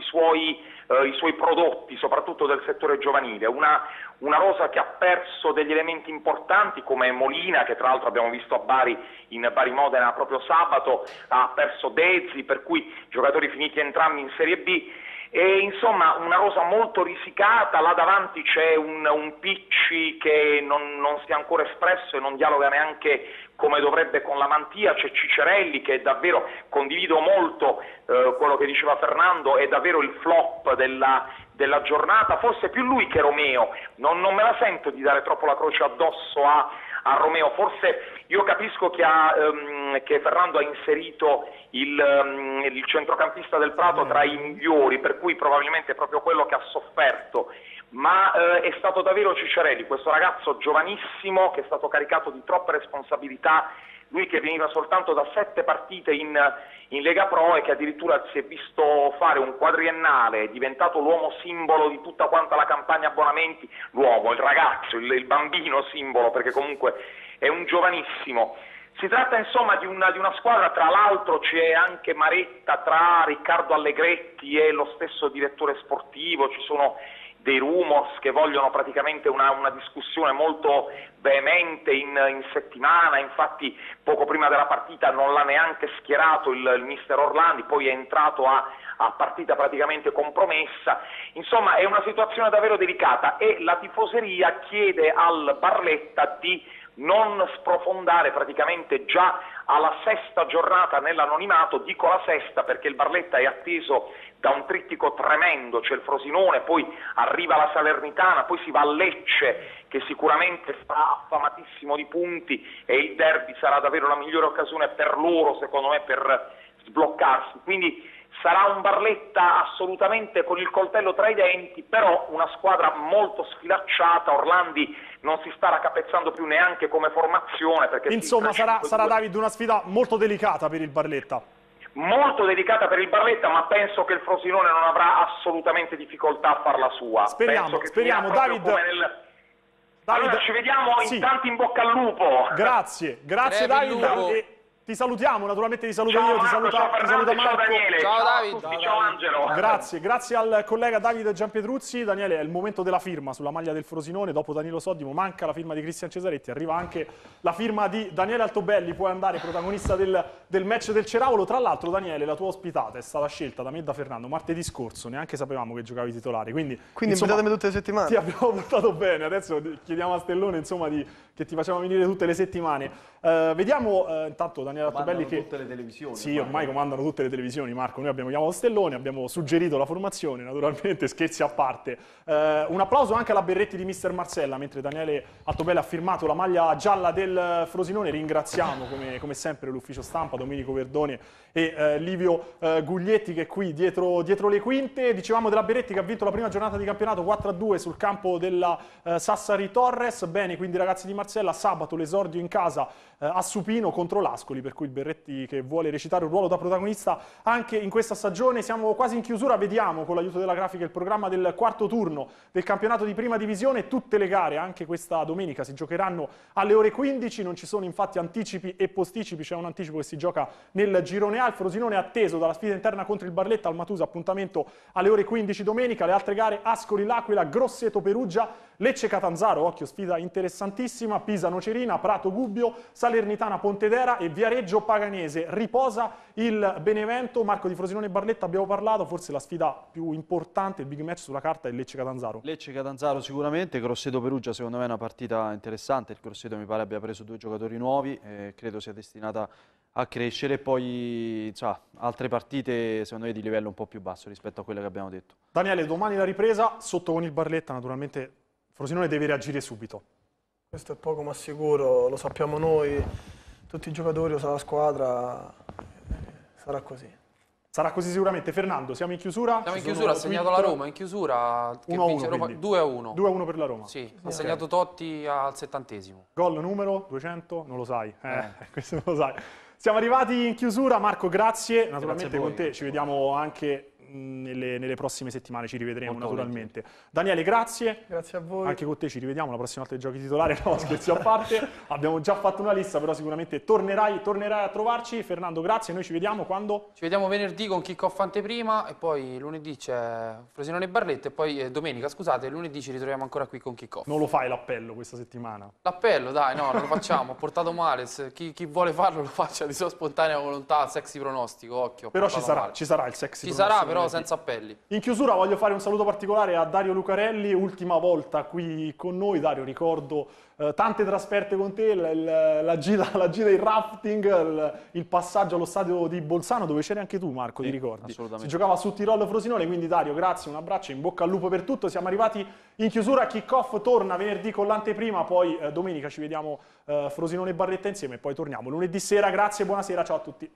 suoi prodotti, soprattutto del settore giovanile, una rosa che ha perso degli elementi importanti come Molina, che tra l'altro abbiamo visto a Bari, in Bari Modena proprio sabato, ha perso Dezzi, per cui giocatori finiti entrambi in Serie B. E insomma una rosa molto risicata, là davanti c'è un Picci che non si è ancora espresso e non dialoga neanche come dovrebbe con la Mantia, c'è Cicerelli che è davvero, condivido molto quello che diceva Fernando, è davvero il flop della giornata, forse più lui che Romeo, non me la sento di dare troppo la croce addosso a Romeo, forse io capisco che Fernando ha inserito il centrocampista del Prato tra i migliori, per cui probabilmente è proprio quello che ha sofferto, ma è stato davvero Cicerelli, questo ragazzo giovanissimo che è stato caricato di troppe responsabilità, lui che veniva soltanto da 7 partite in Lega Pro e che addirittura si è visto fare un quadriennale, è diventato l'uomo simbolo di tutta quanta la campagna abbonamenti, l'uomo, il ragazzo, il bambino simbolo, perché comunque è un giovanissimo. Si tratta insomma di una squadra, tra l'altro c'è anche Maretta tra Riccardo Allegretti e lo stesso direttore sportivo, ci sono dei rumors che vogliono praticamente una discussione molto veemente in settimana, infatti poco prima della partita non l'ha neanche schierato il mister Orlandi, poi è entrato a partita praticamente compromessa, insomma è una situazione davvero delicata e la tifoseria chiede al Barletta di non sprofondare praticamente già alla 6ª giornata nell'anonimato, dico la 6ª perché il Barletta è atteso da un trittico tremendo, c'è il Frosinone, poi arriva la Salernitana, poi si va a Lecce che sicuramente sta affamatissimo di punti e il derby sarà davvero la migliore occasione per loro, secondo me, per sbloccarsi, quindi sarà un Barletta assolutamente con il coltello tra i denti, però una squadra molto sfilacciata. Orlandi non si sta raccapezzando più neanche come formazione. Perché insomma sarà David una sfida molto delicata per il Barletta. Molto delicata per il Barletta, ma penso che il Frosinone non avrà assolutamente difficoltà a farla sua. Speriamo, David. Allora ci vediamo, intanto in bocca al lupo. Grazie David. Ti salutiamo, naturalmente ti saluto io, ti saluta Marco. Ciao Daniele, ciao David, ciao Angelo. Grazie al collega Davide Gianpietrucci. Daniele, è il momento della firma sulla maglia del Frosinone. Dopo Danilo Soddimo manca la firma di Cristian Cesaretti, arriva anche la firma di Daniele Altobelli, puoi andare protagonista del match del Ceravolo. Tra l'altro Daniele, la tua ospitata è stata scelta da me e da Fernando martedì scorso, neanche sapevamo che giocavi titolare, quindi invitatemi tutte le settimane. Ti abbiamo portato bene, adesso chiediamo a Stellone insomma che ti facciamo venire tutte le settimane. Vediamo intanto Daniele Altobelli che tutte le televisioni. Sì, ormai comandano tutte le televisioni, Marco. Noi abbiamo chiamato Stellone, abbiamo suggerito la formazione, naturalmente, scherzi a parte. Un applauso anche alla Berretti di Mister Marcella, mentre Daniele Altobelli ha firmato la maglia gialla del Frosinone. Ringraziamo come sempre l'ufficio stampa, Domenico Verdone e Livio Guglietti, che è qui dietro le quinte. Dicevamo della Berretti che ha vinto la prima giornata di campionato 4-2 sul campo della Sassari Torres. Bene, quindi ragazzi di Marcella, sabato l'esordio in casa a Supino contro l'Ascoli, per cui il Berretti che vuole recitare un ruolo da protagonista anche in questa stagione. Siamo quasi in chiusura, vediamo con l'aiuto della grafica il programma del quarto turno del campionato di prima divisione. Tutte le gare anche questa domenica si giocheranno alle ore 15, non ci sono infatti anticipi e posticipi, c'è un anticipo che si gioca nel girone A. Il Frosinone è atteso dalla sfida interna contro il Barletta al Matusa, appuntamento alle ore 15 domenica. Le altre gare: Ascoli L'Aquila, Grosseto Perugia, Lecce Catanzaro, occhio sfida interessantissima, Pisa Nocerina, Prato Gubbio, Salernitana Pontedera e Viareggio Paganese. Riposa il Benevento. Marco, di Frosinone e Barletta abbiamo parlato, forse la sfida più importante, il big match sulla carta è Lecce Catanzaro. Lecce Catanzaro sicuramente, Grosseto Perugia secondo me è una partita interessante. Il Grosseto mi pare abbia preso 2 giocatori nuovi, credo sia destinata a crescere. Poi altre partite secondo me di livello un po' più basso rispetto a quelle che abbiamo detto. Daniele, domani la ripresa, sotto con il Barletta, naturalmente Frosinone deve reagire subito. Questo è poco ma sicuro, lo sappiamo noi, tutti i giocatori, lo sa la squadra, sarà così. Sarà così sicuramente. Fernando, siamo in chiusura? Siamo in chiusura, ha segnato la Roma, in chiusura 2-1 2-1 per la Roma. Sì, ha segnato Totti al 70°. Gol numero 200? Non lo sai. Questo non lo sai. Siamo arrivati in chiusura, Marco, grazie. Naturalmente con te ci vediamo anche nelle prossime settimane, ci rivedremo naturalmente. Daniele, grazie. Grazie a voi. Anche con te ci rivediamo la prossima volta dei giochi titolari. No, scherzi a parte. Abbiamo già fatto una lista, però sicuramente tornerai a trovarci. Fernando, grazie. Noi ci vediamo quando? Ci vediamo venerdì con kick-off anteprima e poi lunedì c'è Frosinone e Barletta e poi domenica, scusate, lunedì ci ritroviamo ancora qui con kick-off. Non lo fai l'appello questa settimana? L'appello, dai, no, non lo facciamo. Ho portato male. Chi vuole farlo lo faccia di sua spontanea volontà, sexy pronostico, occhio. Però ci sarà il sexy pronostico. Ci sarà, però senza appelli. In chiusura voglio fare un saluto particolare a Dario Lucarelli, ultima volta qui con noi. Dario, ricordo tante trasferte con te, la gita in rafting, il passaggio allo stadio di Bolzano dove c'eri anche tu, Marco, ti ricordi? Assolutamente. Si giocava su Tirolo Frosinone, quindi Dario, grazie, un abbraccio, in bocca al lupo per tutto. Siamo arrivati in chiusura, kick-off torna venerdì con l'anteprima, poi domenica ci vediamo Frosinone e Barletta insieme e poi torniamo lunedì sera. Grazie, buonasera, ciao a tutti.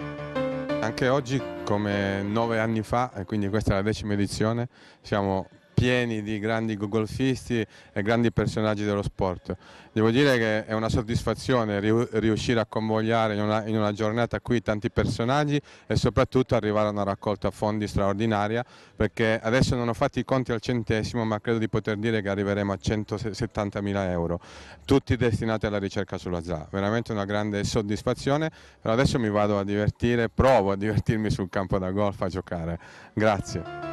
Anche oggi, come 9 anni fa, e quindi questa è la 10ª edizione, siamo pieni di grandi golfisti e grandi personaggi dello sport. Devo dire che è una soddisfazione riuscire a convogliare in una giornata qui tanti personaggi e soprattutto arrivare a una raccolta fondi straordinaria, perché adesso non ho fatto i conti al centesimo, ma credo di poter dire che arriveremo a 170.000 euro, tutti destinati alla ricerca sulla ZA. Veramente una grande soddisfazione, però adesso mi vado a divertire, provo a divertirmi sul campo da golf a giocare. Grazie.